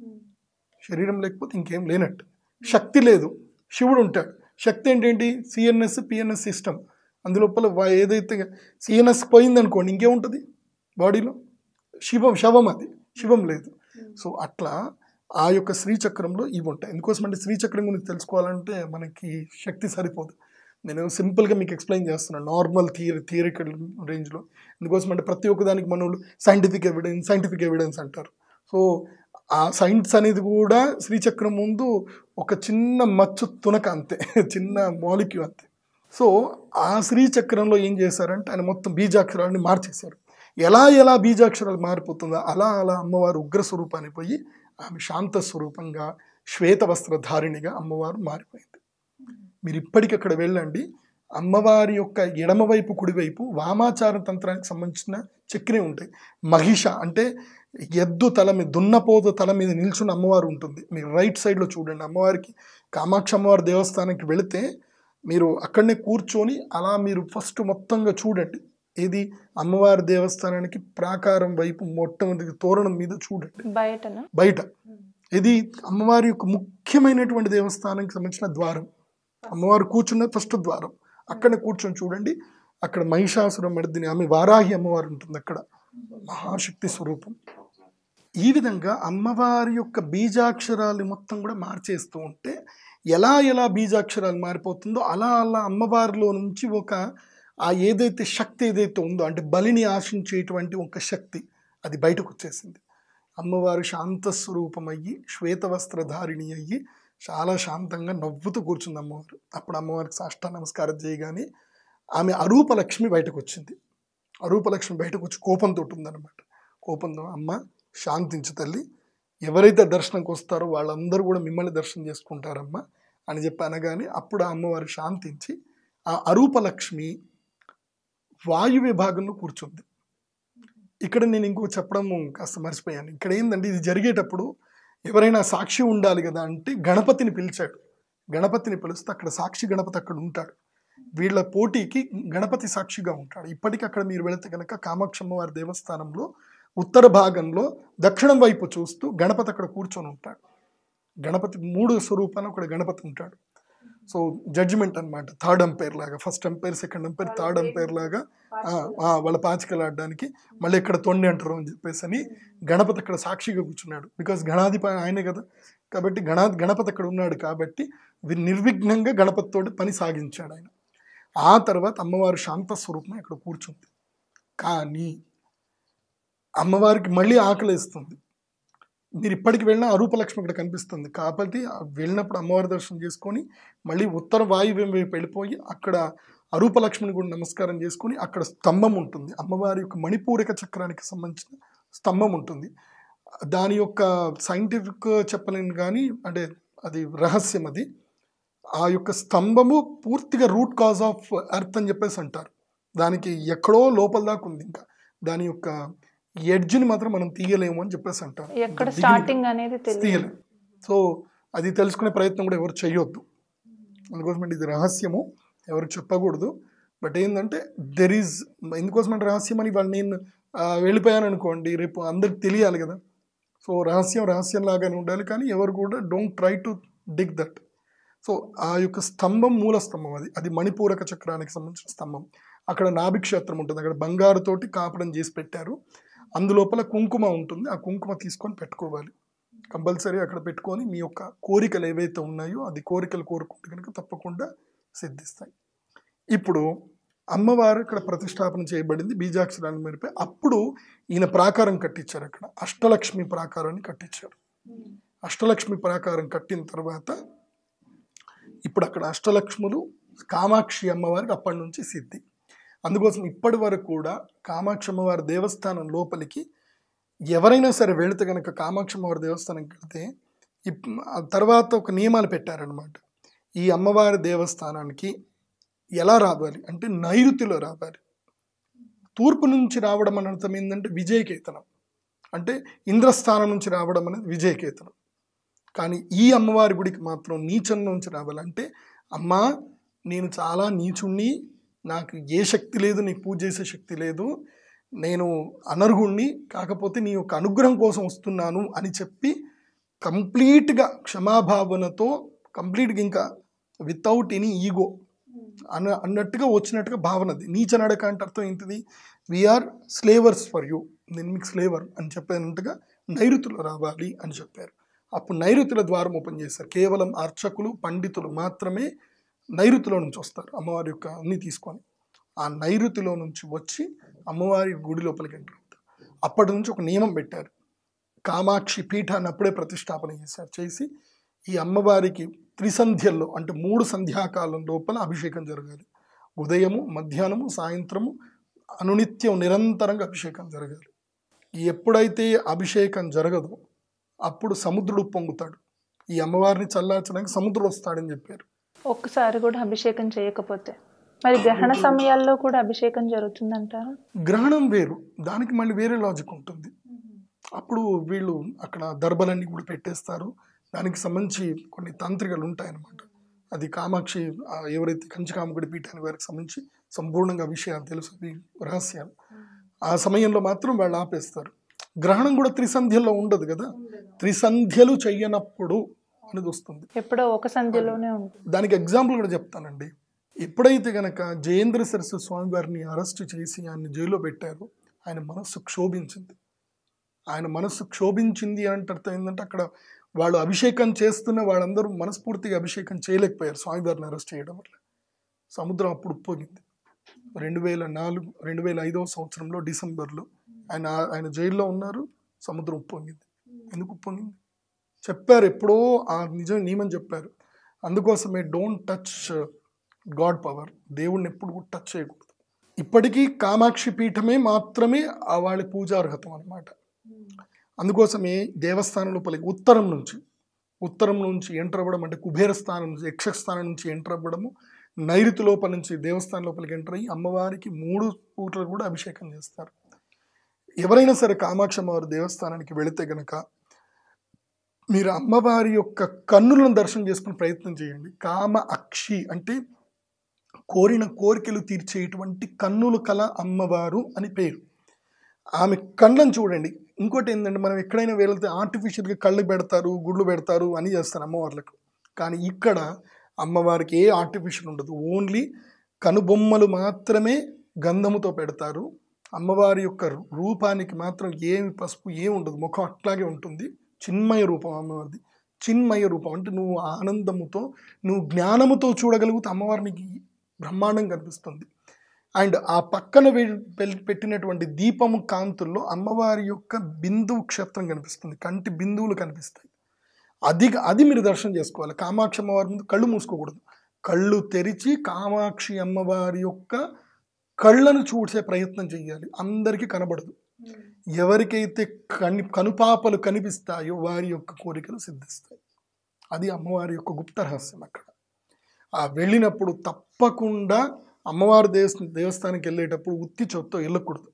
శరీరం లేకపోతే ఇంకేం లేనట్టు. శక్తి లేదు, శివుడు ఉంటాడు. శక్తి ఏంటేంటి? CNS, PNS system. అందులోపల ఏదైతే సిఎన్ఎస్ పోయిందనుకోండి ఇంకేముంటుంది బాడీలో? శివం, శవం. అది శివం లేదు. సో అట్లా ఆ యొక్క శ్రీచక్రంలో ఇవి ఉంటాయి. ఎందుకోసం అంటే శ్రీచక్రం గురించి తెలుసుకోవాలంటే మనకి శక్తి సరిపోదు. నేను సింపుల్గా మీకు ఎక్స్ప్లెయిన్ చేస్తున్నాను నార్మల్ థియరీ థియరికల్ రేంజ్లో. ఎందుకోసం అంటే ప్రతి ఒక్కదానికి మనోళ్ళు సైంటిఫిక్ ఎవిడెన్స్ సైంటిఫిక్ ఎవిడెన్స్ అంటారు. సో ఆ సైన్స్ అనేది కూడా శ్రీచక్రం ముందు ఒక చిన్న మచ్చు తునక అంతే, చిన్న మాలిక్యూ అంతే. సో ఆ శ్రీచక్రంలో ఏం చేశారంటే ఆయన మొత్తం బీజాక్షరాలని మార్చేశారు. ఎలా ఎలా బీజాక్షరాలు మారిపోతుందో అలా అలా అమ్మవారు ఉగ్ర స్వరూపాన్ని పోయి ఆమె శాంత స్వరూపంగా శ్వేత వస్త్రధారిణిగా అమ్మవారు మారిపోయింది. మీరు ఇప్పటికక్కడ వెళ్ళండి, అమ్మవారి యొక్క ఎడమవైపు కుడివైపు వామాచార తంత్రానికి సంబంధించిన చక్రే ఉంటాయి. మహిష అంటే ఎద్దు తల మీద, దున్నపోత తల మీద నిల్చున్న అమ్మవారు ఉంటుంది. మీరు రైట్ సైడ్లో చూడండి. అమ్మవారికి కామాక్షి అమ్మవారి దేవస్థానానికి వెళితే మీరు అక్కడనే కూర్చొని అలా మీరు ఫస్ట్ మొత్తంగా చూడండి. ఏది? అమ్మవారి దేవస్థానానికి ప్రాకారం వైపు మొట్టమొదటి తోరణం మీద చూడండి. బయట బయట ఇది అమ్మవారి యొక్క ముఖ్యమైనటువంటి దేవస్థానానికి సంబంధించిన ద్వారం. అమ్మవారు కూర్చున్న ఫస్ట్ ద్వారం. అక్కడనే కూర్చొని చూడండి. అక్కడ మహిషాసుర మర్దిని ఆమె వారాహి అమ్మవారు ఉంటుంది. అక్కడ మహాశక్తి స్వరూపం. ఈ విధంగా అమ్మవారి యొక్క బీజాక్షరాలు మొత్తం కూడా మార్చేస్తూ ఉంటే ఎలా ఎలా బీజాక్షరాలు మారిపోతుందో అలా అలా అమ్మవారిలో నుంచి ఒక ఆ ఏదైతే శక్తి ఏదైతే ఉందో, అంటే బలిని ఆశించేటువంటి ఒక శక్తి, అది బయటకు వచ్చేసింది. అమ్మవారు శాంత స్వరూపం అయ్యి శ్వేత వస్త్రధారిణి అయ్యి చాలా శాంతంగా నవ్వుతూ కూర్చుంది అమ్మవారు. అప్పుడు అమ్మవారికి సాష్టాంగ నమస్కారం చేయగానే ఆమె అరూపలక్ష్మి బయటకు వచ్చింది. అరూపలక్ష్మి బయటకు వచ్చి కోపంతో ఉందన్నమాట. కోపంతో, అమ్మ శాంతించు తల్లి, ఎవరైతే దర్శనంకి వస్తారో వాళ్ళందరూ కూడా మిమ్మల్ని దర్శనం చేసుకుంటారమ్మా అని చెప్పి అనగానే అప్పుడు ఆ అమ్మవారు శాంతించి ఆ అరూపలక్ష్మి వాయు విభాగంలో కూర్చుంది. ఇక్కడ నేను ఇంకో చెప్పడం కాస్త మర్చిపోయాను. ఇక్కడ ఏంటంటే ఇది జరిగేటప్పుడు ఎవరైనా సాక్షి ఉండాలి కదా అంటే గణపతిని పిలిచాడు. గణపతిని పిలిస్తే అక్కడ సాక్షి గణపతి అక్కడ ఉంటాడు. వీళ్ళ పోటీకి గణపతి సాక్షిగా ఉంటాడు. ఇప్పటికీ అక్కడ మీరు వెళితే కనుక కామాక్షి అమ్మవారి దేవస్థానంలో ఉత్తర భాగంలో దక్షిణం వైపు చూస్తూ గణపతి అక్కడ కూర్చొని ఉంటాడు. గణపతి మూడు స్వరూపాలు అక్కడ గణపతి ఉంటాడు. సో జడ్జిమెంట్ అనమాట, థర్డ్ అంపైర్ లాగా, first umpire second umpire third umpire లాగా వాళ్ళ పాచికలు ఆడడానికి. మళ్ళీ ఇక్కడ తొండి అంటారు అని చెప్పేసి అని గణపతి అక్కడ సాక్షిగా కూర్చున్నాడు. బికాస్ గణాధిప ఆయనే కదా, కాబట్టి గణా గణపతి అక్కడ ఉన్నాడు కాబట్టి నిర్విఘ్నంగా గణపతితోటి పని సాగించాడు ఆయన. ఆ తర్వాత అమ్మవారు శాంత స్వరూపమే అక్కడ కూర్చుంది. కానీ అమ్మవారికి మళ్ళీ ఆకలిస్తుంది. మీరు ఇప్పటికి వెళ్ళినా అరూపలక్ష్మి ఇక్కడ కనిపిస్తుంది కాబట్టి వెళ్ళినప్పుడు అమ్మవారి దర్శనం చేసుకొని మళ్ళీ ఉత్తర వాయువ్యం వైపు వెళ్ళిపోయి అక్కడ అరూపలక్ష్మిని కూడా నమస్కారం చేసుకుని అక్కడ స్తంభం ఉంటుంది, అమ్మవారి యొక్క మణిపూరక చక్రానికి సంబంధించిన స్తంభం ఉంటుంది. దాని యొక్క సైంటిఫిక్ చెప్పలేను కానీ అంటే అది రహస్యం. అది ఆ యొక్క స్తంభము పూర్తిగా రూట్ కాజ్ ఆఫ్ ఎర్త్ అని చెప్పేసి అంటారు. దానికి ఎక్కడో లోపల దాకా ఉంది, ఇంకా దాని యొక్క ఎడ్జ్ని మాత్రం మనం తీయలేము అని చెప్పేసి అంటారు, ఎక్కడ స్టార్టింగ్ అనేది తీయలేము. సో అది తెలుసుకునే ప్రయత్నం కూడా ఎవరు చేయొద్దు, అందుకోసమంటే ఇది రహస్యము, ఎవరు చెప్పకూడదు. బట్ ఏంటంటే దెర్ ఈజ్, ఎందుకోసమంటే రహస్యం అని వాళ్ళు నేను వెళ్ళిపోయాను అనుకోండి, రేపు అందరికి తెలియాలి కదా. సో రహస్యం రహస్యం లాగానే ఉండాలి, కానీ ఎవరు కూడా don't try to dig that. So ఆ యొక్క స్తంభం మూల స్తంభం, అది అది మణిపూరక చక్రానికి సంబంధించిన స్తంభం. అక్కడ నాభిక్షేత్రం ఉంటుంది, అక్కడ బంగారుతోటి కాపడం చేసి పెట్టారు. అందులోపల కుంకుమ ఉంటుంది, ఆ కుంకుమ తీసుకొని పెట్టుకోవాలి కంపల్సరీ. అక్కడ పెట్టుకొని మీ యొక్క కోరికలు ఏవైతే ఉన్నాయో అది కోరికలు కోరుకుంటే కనుక తప్పకుండా సిద్ధిస్తాయి. ఇప్పుడు అమ్మవారు ఇక్కడ ప్రతిష్టాపన చేయబడింది బీజాక్షరాలను మెరిపే. అప్పుడు ఈయన ప్రాకారం కట్టించారు, అక్కడ అష్టలక్ష్మి ప్రాకారాన్ని కట్టించారు. అష్టలక్ష్మి ప్రాకారం కట్టిన తర్వాత ఇప్పుడు అక్కడ అష్టలక్ష్ములు కామాక్షి అమ్మవారికి అప్పటి నుంచి సిద్ధి. అందుకోసం ఇప్పటి వరకు కూడా కామాక్షి అమ్మవారి దేవస్థానం లోపలికి ఎవరైనా సరే వెళితే కనుక, కామాక్షి అమ్మవారి దేవస్థానంకి వెళితే తర్వాత ఒక నియమాలు పెట్టారనమాట. ఈ అమ్మవారి దేవస్థానానికి ఎలా రావాలి అంటే నైరుతిలో రావాలి. తూర్పు నుంచి రావడం అని అర్థం ఏంటంటే విజయకేతనం, అంటే ఇంద్రస్థానం నుంచి రావడం అనేది విజయకేతనం. కానీ ఈ అమ్మవారి గుడికి మాత్రం నీచం నుంచి రావాలంటే, అమ్మా నేను చాలా నీచుణ్ణి, నాకు ఏ శక్తి లేదు, నీకు పూజ చేసే శక్తి లేదు, నేను అనర్హుణ్ణి, కాకపోతే నీ యొక్క అనుగ్రహం కోసం వస్తున్నాను అని చెప్పి కంప్లీట్గా క్షమాభావనతో, కంప్లీట్గా ఇంకా వితౌట్ ఎనీ ఈగో అన్న అన్నట్టుగా వచ్చినట్టుగా భావనది. నీచ నడక అంటే అర్థం ఏంటిది, వీఆర్ స్లేవర్స్ ఫర్ యూ, నేను మీకు స్లేవర్ అని చెప్పినట్టుగా నైరుతిలో రావాలి అని చెప్పారు. అప్పుడు నైరుతుల ద్వారం ఓపెన్ చేశారు. కేవలం అర్చకులు పండితులు మాత్రమే నైరుతిలో నుంచి వస్తారు అమ్మవారి యొక్క అన్ని తీసుకొని. ఆ నైరుతిలో నుంచి వచ్చి అమ్మవారి గుడి లోపలికి ఎంటర్ అవుతారు. అప్పటి నుంచి ఒక నియమం పెట్టారు, కామాక్షి పీఠాన్ని అప్పుడే ప్రతిష్టాపన చేశారు. చేసి ఈ అమ్మవారికి త్రిసంధ్యల్లో అంటే మూడు సంధ్యాకాలం లోపల అభిషేకం జరగాలి. ఉదయము, మధ్యాహ్నము, సాయంత్రము అనునిత్యం నిరంతరంగా అభిషేకం జరగాలి. ఎప్పుడైతే అభిషేకం జరగదో అప్పుడు సముద్రుడు పొంగుతాడు. ఈ అమ్మవారిని చల్లార్చడానికి సముద్రుడు వస్తాడని చెప్పారు. ఒక్కసారి కూడా అభిషేకం చేయకపోతే మరి గ్రహణ సమయాల్లో కూడా అభిషేకం జరుగుతుందంటారా? గ్రహణం వేరు, దానికి మళ్ళీ వేరే లాజిక్ ఉంటుంది. అప్పుడు వీళ్ళు అక్కడ దర్బలన్నీ కూడా పెట్టేస్తారు, దానికి సంబంధించి కొన్ని తాంత్రికలు ఉంటాయన్నమాట. అది కామాక్షి ఎవరైతే కంచి కామగుడి పీఠానికి వారికి సంబంధించి సంపూర్ణంగా విషయాలు తెలుసు, అవి రహస్యాలు. ఆ సమయంలో మాత్రం వాళ్ళు ఆపేస్తారు. గ్రహణం కూడా త్రిసంధ్యలో ఉండదు కదా, త్రిసంధ్యలు చెయ్యనప్పుడు అనేది వస్తుంది, ఎప్పుడో ఒక సంధ్యలోనే ఉంటుంది. దానికి ఎగ్జాంపుల్ కూడా చెప్తానండి. ఎప్పుడైతే గనక జయేంద్ర సరస్వతి స్వామి వారిని అరెస్ట్ చేసి ఆయన జైల్లో పెట్టారో ఆయన మనస్సు క్షోభించింది. ఆయన మనస్సు క్షోభించింది అంటే అర్థం ఏంటంటే అక్కడ వాళ్ళు అభిషేకం చేస్తున్న వాళ్ళందరూ మనస్ఫూర్తిగా అభిషేకం చేయలేకపోయారు స్వామివారిని అరెస్ట్ చేయడం వల్ల. సముద్రం అప్పుడు ఉప్పొంగింది. రెండు వేల నాలుగు రెండు వేల ఐదవ సంవత్సరంలో డిసెంబర్లో ఆయన ఆయన జైల్లో ఉన్నారు, సముద్రం ఉప్పొంగింది. ఎందుకు ఉప్పొంగింది చెప్పారు, ఎప్పుడో ఆ నిజం నియమం చెప్పారు. అందుకోసమే డోంట్ టచ్ గాడ్ పవర్, దేవుణ్ణి ఎప్పుడు కూడా టచ్ చేయకూడదు. ఇప్పటికీ కామాక్షి పీఠమే మాత్రమే వాళ్ళ పూజార్హతం అన్నమాట. అందుకోసమే దేవస్థానం లోపలికి ఉత్తరం నుంచి ఉత్తరం నుంచి ఎంటర్ అవ్వడం అంటే కుబేర స్థానం నుంచి యక్షస్థానం నుంచి ఎంటర్ అవ్వడము, నైరుతి లోపల నుంచి దేవస్థానం లోపలికి ఎంటర్ అయ్యి అమ్మవారికి మూడు పూటలు కూడా అభిషేకం చేస్తారు. ఎవరైనా సరే కామాక్షి అమ్మవారి దేవస్థానానికి వెళితే గనక మీరు అమ్మవారి యొక్క కన్నులను దర్శనం చేసుకునే ప్రయత్నం చేయండి. కామ అక్షి అంటే కోరిన కోరికలు తీర్చేటువంటి కన్నులు కల అమ్మవారు అని పేరు. ఆమె కళ్ళను చూడండి. ఇంకోటి ఏంటంటే మనం ఎక్కడైనా వెళితే ఆర్టిఫిషియల్గా కళ్ళు పెడతారు, గుడ్లు పెడతారు అని చేస్తారు అమ్మవార్లకు. కానీ ఇక్కడ అమ్మవారికి ఏ ఆర్టిఫిషియల్ ఉండదు, ఓన్లీ కనుబొమ్మలు మాత్రమే గంధముతో పెడతారు. అమ్మవారి యొక్క రూపానికి మాత్రం ఏమి పసుపు ఏమి ఉండదు, ముఖం అట్లాగే ఉంటుంది. చిన్మయ రూపం అమ్మవారిది. చిన్మయ రూపం అంటే నువ్వు ఆనందముతో నువ్వు జ్ఞానముతో చూడగలిగితే అమ్మవారికి బ్రహ్మాండం కనిపిస్తుంది. అండ్ ఆ పక్కన పెట్టినటువంటి దీపము కాంతుల్లో అమ్మవారి యొక్క బిందువు క్షేత్రం కనిపిస్తుంది, కంటి బిందువులు కనిపిస్తాయి. అది అది మీరు దర్శనం చేసుకోవాలి. కామాక్షి అమ్మవారి ముందు కళ్ళు మూసుకోకూడదు, కళ్ళు తెరిచి కామాక్షి అమ్మవారి యొక్క కళ్ళను చూసే ప్రయత్నం చేయాలి. అందరికీ కనబడదు. ఎవరికైతే కని కనుపాపలు కనిపిస్తాయో వారి యొక్క కోరికలు సిద్ధిస్తాయి. అది అమ్మవారి యొక్క గుప్త రహస్యం. అక్కడ ఆ వెళ్ళినప్పుడు తప్పకుండా అమ్మవారి దేవ దేవస్థానానికి వెళ్ళేటప్పుడు ఉత్తి చొత్తో వెళ్ళకూడదు.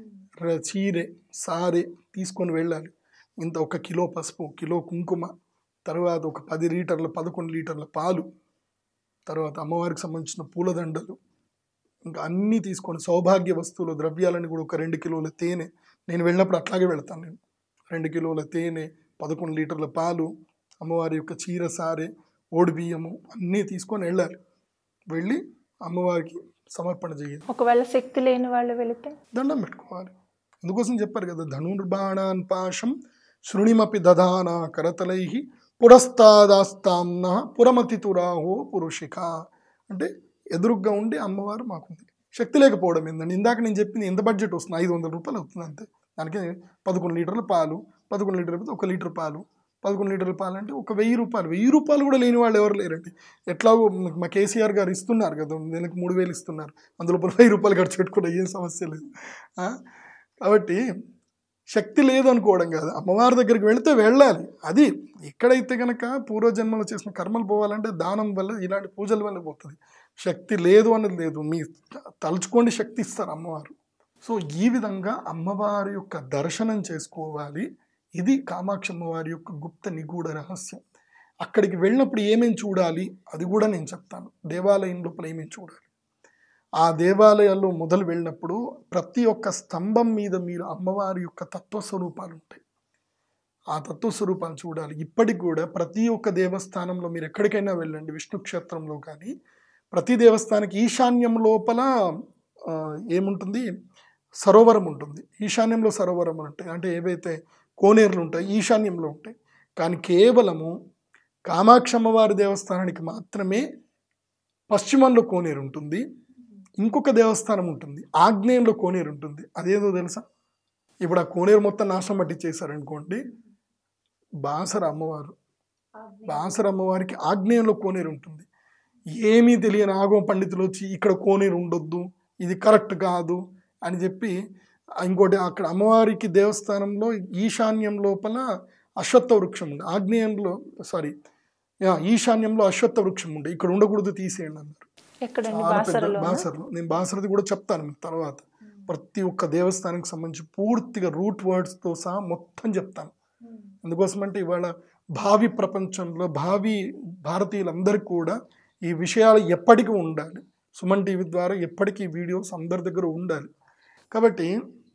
చీరె సారె తీసుకొని వెళ్ళాలి. ఇంత ఒక కిలో పసుపు, కిలో కుంకుమ, తర్వాత ఒక పది లీటర్ల పదకొండు లీటర్ల పాలు, తర్వాత అమ్మవారికి సంబంధించిన పూలదండలు, ఇంకా అన్నీ తీసుకొని సౌభాగ్య వస్తువులు ద్రవ్యాలని కూడా ఒక రెండు కిలోల తేనె. నేను వెళ్ళినప్పుడు అట్లాగే వెళ్తాను. నేను రెండు కిలోల తేనె, పదకొండు లీటర్ల పాలు, అమ్మవారి యొక్క చీర సారె, ఓడి బియ్యము అన్నీ తీసుకొని వెళ్ళాలి. వెళ్ళి అమ్మవారికి సమర్పణ చేయాలి. ఒకవేళ శక్తి లేని వాళ్ళు వెళితే దండం పెట్టుకోవాలి. అందుకోసం చెప్పారు కదా, ధనుర్బాణాన్ పాశం శృణిమపి దధాన కరతలై పురస్తాదాస్తాంన పురమతితురాహో పురుషిక. అంటే ఎదురుగ్గా ఉండి అమ్మవారు మాకుంది. శక్తి లేకపోవడం ఏంటండి, ఇందాక నేను చెప్పింది ఎంత బడ్జెట్ వస్తుంది, ఐదు వందల రూపాయలు అవుతుంది అంతే. దానికి పదకొండు లీటర్ల పాలు, పదకొండు లీటర్లు ఒక లీటర్ పాలు, పదకొండు లీటర్ల పాలు అంటే ఒక వెయ్యి రూపాయలు వెయ్యి రూపాయలు కూడా లేని వాళ్ళు ఎవరు లేరండి. ఎట్లాగో మా కేసీఆర్ గారు ఇస్తున్నారు కదా, నెలకు మూడు వేలు ఇస్తున్నారు, అందులో వెయ్యి రూపాయలు ఖర్చు పెట్టుకున్న ఏం సమస్య లేదు. కాబట్టి శక్తి లేదు అనుకోవడం కాదు, అమ్మవారి దగ్గరికి వెళితే వెళ్ళాలి. అది ఎక్కడైతే కనుక పూర్వజన్మలో చేసిన కర్మలు పోవాలంటే దానం వల్ల, ఇలాంటి పూజల వల్ల పోతుంది. శక్తి లేదు అన్నది లేదు, మీ తలుచుకోండి శక్తి ఇస్తారు అమ్మవారు. సో ఈ విధంగా అమ్మవారి యొక్క దర్శనం చేసుకోవాలి. ఇది కామాక్షి అమ్మవారి యొక్క గుప్త నిగూఢ రహస్యం. అక్కడికి వెళ్ళినప్పుడు ఏమేమి చూడాలి అది కూడా నేను చెప్తాను. దేవాలయం లోపల ఏమేమి చూడాలి, ఆ దేవాలయాల్లో మొదలు వెళ్ళినప్పుడు ప్రతి ఒక్క స్తంభం మీద మీరు అమ్మవారి యొక్క తత్వస్వరూపాలు ఉంటాయి. ఆ తత్వస్వరూపాలు చూడాలి. ఇప్పటికి కూడా ప్రతి ఒక్క దేవస్థానంలో మీరు ఎక్కడికైనా వెళ్ళండి, విష్ణు క్షేత్రంలో కానీ ప్రతి దేవస్థానానికి ఈశాన్యం లోపల ఏముంటుంది, సరోవరం ఉంటుంది. ఈశాన్యంలో సరోవరం ఉంటాయి, అంటే ఏవైతే కోనేరులు ఉంటాయి ఈశాన్యంలో ఉంటాయి. కానీ కేవలము కామాక్షి అమ్మవారి దేవస్థానానికి మాత్రమే పశ్చిమంలో కోనేరు ఉంటుంది. ఇంకొక దేవస్థానం ఉంటుంది ఆగ్నేయంలో కోనేరు ఉంటుంది. అదేదో తెలుసా? ఇప్పుడు ఆ కోనేరు మొత్తం నాశనం పట్టించేశారనుకోండి, బాసర అమ్మవారు బాసర అమ్మవారికి ఆగ్నేయంలో కోనేరు ఉంటుంది. ఏమీ తెలియని ఆగమ పండితులు వచ్చి ఇక్కడ కోనేరు ఉండొద్దు, ఇది కరెక్ట్ కాదు అని చెప్పి, ఇంకోటి అక్కడ అమ్మవారికి దేవస్థానంలో ఈశాన్యం లోపల అశ్వత్థ వృక్షం ఉంది, ఆగ్నేయంలో సారీ ఈశాన్యంలో అశ్వత్థ వృక్షం ఉండే, ఇక్కడ ఉండకూడదు తీసేయండి అన్నారు. బాసరలో. నేను బాసరది కూడా చెప్తాను మీకు తర్వాత. ప్రతి ఒక్క దేవస్థానానికి సంబంధించి పూర్తిగా రూట్ వర్డ్స్తో సహా మొత్తం చెప్తాను. అందుకోసమంటే ఇవాళ భావి ప్రపంచంలో భావి భారతీయులందరికీ కూడా ఈ విషయాలు ఎప్పటికీ ఉండాలి. సుమన్ టీవీ ద్వారా ఎప్పటికీ వీడియోస్ అందరి దగ్గర ఉండాలి. కాబట్టి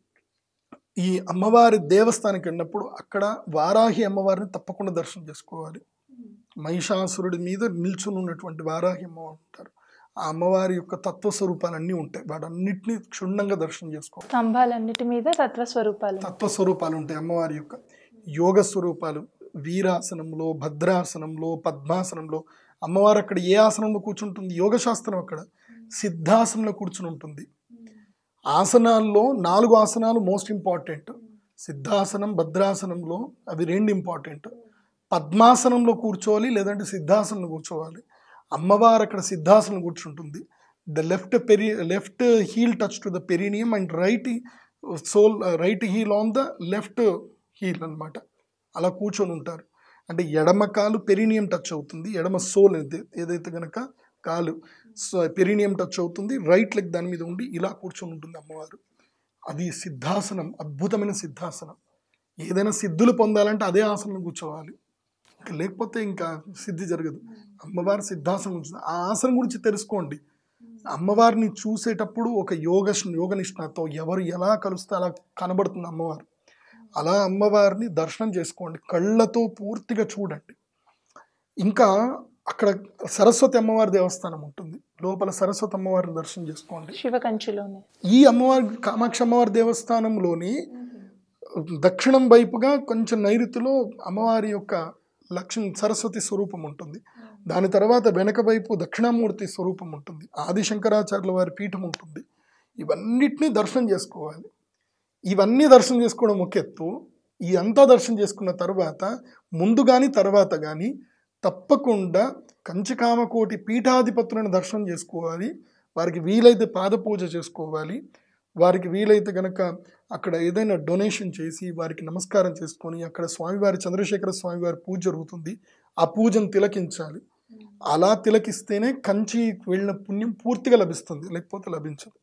ఈ అమ్మవారి దేవస్థానానికి వెళ్ళినప్పుడు అక్కడ వారాహి అమ్మవారిని తప్పకుండా దర్శనం చేసుకోవాలి. మహిషాసురుడి మీద నిల్చుని ఉన్నటువంటి వారాహి అమ్మవారు ఉంటారు. ఆ అమ్మవారి యొక్క తత్వస్వరూపాలన్నీ ఉంటాయి, వాటన్నిటిని క్షుణ్ణంగా దర్శనం చేసుకోవాలి. స్తంభాలన్నిటి మీద తత్వస్వరూపాలు తత్వస్వరూపాలు ఉంటాయి. అమ్మవారి యొక్క యోగ స్వరూపాలు వీరాసనంలో, భద్రాసనంలో, పద్మాసనంలో. అమ్మవారు అక్కడ ఏ ఆసనంలో కూర్చుంటుంది? యోగశాస్త్రం అక్కడ సిద్ధాసనంలో కూర్చుని ఉంటుంది. ఆసనాల్లో నాలుగు ఆసనాలు మోస్ట్ ఇంపార్టెంట్. సిద్ధాసనం, భద్రాసనంలో అవి రెండు ఇంపార్టెంట్. పద్మాసనంలో కూర్చోవాలి, లేదంటే సిద్ధాసనంలో కూర్చోవాలి. అమ్మవారు అక్కడ సిద్ధాసనం కూర్చుంటుంది. The left peri left heel touch to the perineum and right sole right heel on the left heel అనమాట. అలా కూర్చొని ఉంటారు. అంటే ఎడమ కాలు పెరినియం టచ్ అవుతుంది, ఎడమ సోల్ ఏదైతే కనుక కాలు పెరినియం టచ్ అవుతుంది, రైట్ లెగ్ దాని మీద ఉండి ఇలా కూర్చొని ఉంటుంది అమ్మవారు. అది సిద్ధాసనం, అద్భుతమైన సిద్ధాసనం. ఏదైనా సిద్ధులు పొందాలంటే అదే ఆసనం కూర్చోవాలి, లేకపోతే ఇంకా సిద్ధి జరగదు. అమ్మవారి సిద్ధాసనం ఉంటుంది. ఆ ఆసనం గురించి తెలుసుకోండి. అమ్మవారిని చూసేటప్పుడు ఒక యోగ యోగనిష్ఠతో ఎవరు ఎలా కలుస్తే అలా కనబడుతుంది అమ్మవారు. అలా అమ్మవారిని దర్శనం చేసుకోండి, కళ్ళతో పూర్తిగా చూడండి. ఇంకా అక్కడ సరస్వతి అమ్మవారి దేవస్థానం ఉంటుంది, లోపల సరస్వతి అమ్మవారిని దర్శనం చేసుకోండి. శివకంచిలోనే ఈ అమ్మవారి కామాక్షి అమ్మవారి దేవస్థానంలోని దక్షిణం వైపుగా కొంచెం నైరుతిలో అమ్మవారి యొక్క లక్ష్మీ సరస్వతి స్వరూపం ఉంటుంది. దాని తర్వాత వెనక వైపు దక్షిణామూర్తి స్వరూపం ఉంటుంది, ఆదిశంకరాచార్యుల వారి పీఠం ఉంటుంది. ఇవన్నిటినీ దర్శనం చేసుకోవాలి. ఇవన్నీ దర్శనం చేసుకోవడం ఒక ఎత్తు. ఈ అంతా దర్శనం చేసుకున్న తర్వాత ముందు కానీ తర్వాత కానీ తప్పకుండా కంచికామకోటి పీఠాధిపతులను దర్శనం చేసుకోవాలి. వారికి వీలైతే పాదపూజ చేసుకోవాలి. వారికి వీలైతే కనుక అక్కడ ఏదైనా డొనేషన్ చేసి వారికి నమస్కారం చేసుకొని, అక్కడ స్వామివారి చంద్రశేఖర స్వామివారి పూజ జరుగుతుంది, ఆ పూజను తిలకించాలి. అలా తిలకిస్తేనే కంచి వెళ్ళిన పుణ్యం పూర్తిగా లభిస్తుంది, లేకపోతే లభించదు.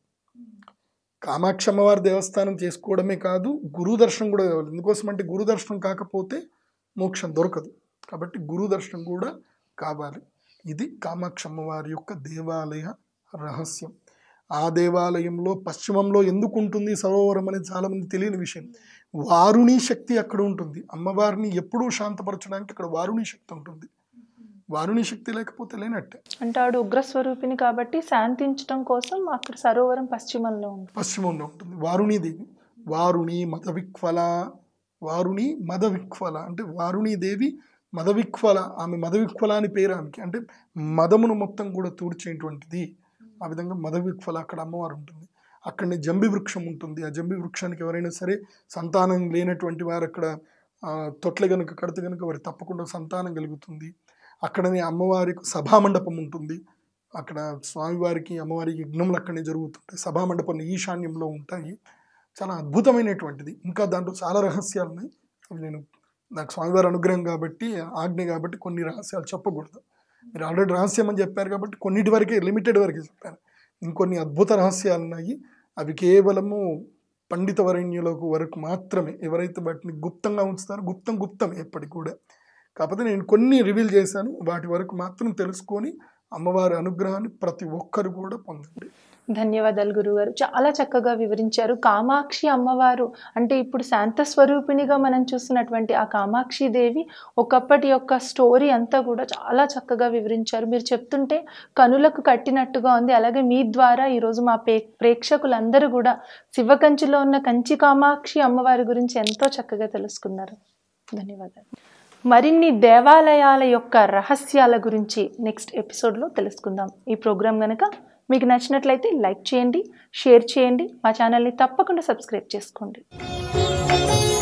కామాక్షి అమ్మవారి దేవస్థానం చేసుకోవడమే కాదు, గురు దర్శనం కూడా కావాలి. ఎందుకోసం అంటే గురు దర్శనం కాకపోతే మోక్షం దొరకదు. కాబట్టి గురు దర్శనం కూడా కావాలి. ఇది కామాక్షి అమ్మవారి యొక్క దేవాలయ రహస్యం. ఆ దేవాలయంలో పశ్చిమంలో ఎందుకు ఉంటుంది సరోవరం అనేది చాలామంది తెలియని విషయం. వారుణి శక్తి అక్కడ ఉంటుంది. అమ్మవారిని ఎప్పుడూ శాంతపరచడానికి అక్కడ వారుణి శక్తి ఉంటుంది. వారుణి శక్తి లేకపోతే లేనట్టే. అంటే ఆవిడ ఉగ్రస్వరూపిణి కాబట్టి శాంతించడం కోసం అక్కడ సరోవరం పశ్చిమంలో ఉంది, పశ్చిమంలో ఉంటుంది. వారుణి దేవి, వారుణి మదవిక్వల, వారుణి మదవిక్వల అంటే వారుణి దేవి మదవిక్వల. ఆమె మదవిక్వల అని పేరు ఆమెకి, అంటే మదమును మొత్తం కూడా తూర్చేటువంటిది. ఆ విధంగా మదవిక్వల అక్కడ అమ్మవారు ఉంటుంది. అక్కడనే జంబి వృక్షం ఉంటుంది. ఆ జంబి వృక్షానికి ఎవరైనా సరే సంతానం లేనటువంటి వారు అక్కడ తొట్ల కనుక కడితే కనుక వారి తప్పకుండా సంతానం కలుగుతుంది. అక్కడనే అమ్మవారికి సభామండపం ఉంటుంది. అక్కడ స్వామివారికి అమ్మవారికి యజ్ఞములు అక్కడనే జరుగుతుంటాయి. సభామండపం ఈశాన్యంలో ఉంటాయి. చాలా అద్భుతమైనటువంటిది. ఇంకా దాంట్లో చాలా రహస్యాలు ఉన్నాయి. అవి నేను నాకు స్వామివారి అనుగ్రహం కాబట్టి, ఆజ్ఞ కాబట్టి కొన్ని రహస్యాలు చెప్పకూడదు. మీరు ఆల్రెడీ రహస్యం అని చెప్పారు కాబట్టి కొన్నిటి వరకే, లిమిటెడ్ వరకే చెప్పాను. ఇంకొన్ని అద్భుత రహస్యాలు ఉన్నాయి. అవి కేవలము పండిత వరేణ్యులకు వరకు మాత్రమే. ఎవరైతే వాటిని గుప్తంగా ఉంచుతారో గుప్తం గుప్తం ఎప్పటికి కూడా. కాకపోతే నేను కొన్ని రివీల్ చేశాను. వాటి వరకు మాత్రం తెలుసుకొని అమ్మవారి అనుగ్రహాన్ని ప్రతి ఒక్కరు కూడా పొందండి. ధన్యవాదాలు గురుగారు, చాలా చక్కగా వివరించారు. కామాక్షి అమ్మవారు అంటే ఇప్పుడు శాంత స్వరూపిణిగా మనం చూస్తున్నటువంటి ఆ కామాక్షి దేవి ఒకప్పటి యొక్క స్టోరీ అంతా కూడా చాలా చక్కగా వివరించారు. మీరు చెప్తుంటే కనులకు కట్టినట్టుగా ఉంది. అలాగే మీ ద్వారా ఈరోజు మా ప్రే ప్రేక్షకులందరూ కూడా శివకంచిలో ఉన్న కంచి కామాక్షి అమ్మవారి గురించి ఎంతో చక్కగా తెలుసుకున్నారు. ధన్యవాదాలు. మరిన్ని దేవాలయాల యొక్క రహస్యాల గురించి నెక్స్ట్ ఎపిసోడ్లో తెలుసుకుందాం. ఈ ప్రోగ్రాం కనుక మీకు నచ్చినట్లయితే లైక్ చేయండి, షేర్ చేయండి, మా ఛానల్ని తప్పకుండా సబ్స్క్రైబ్ చేసుకోండి.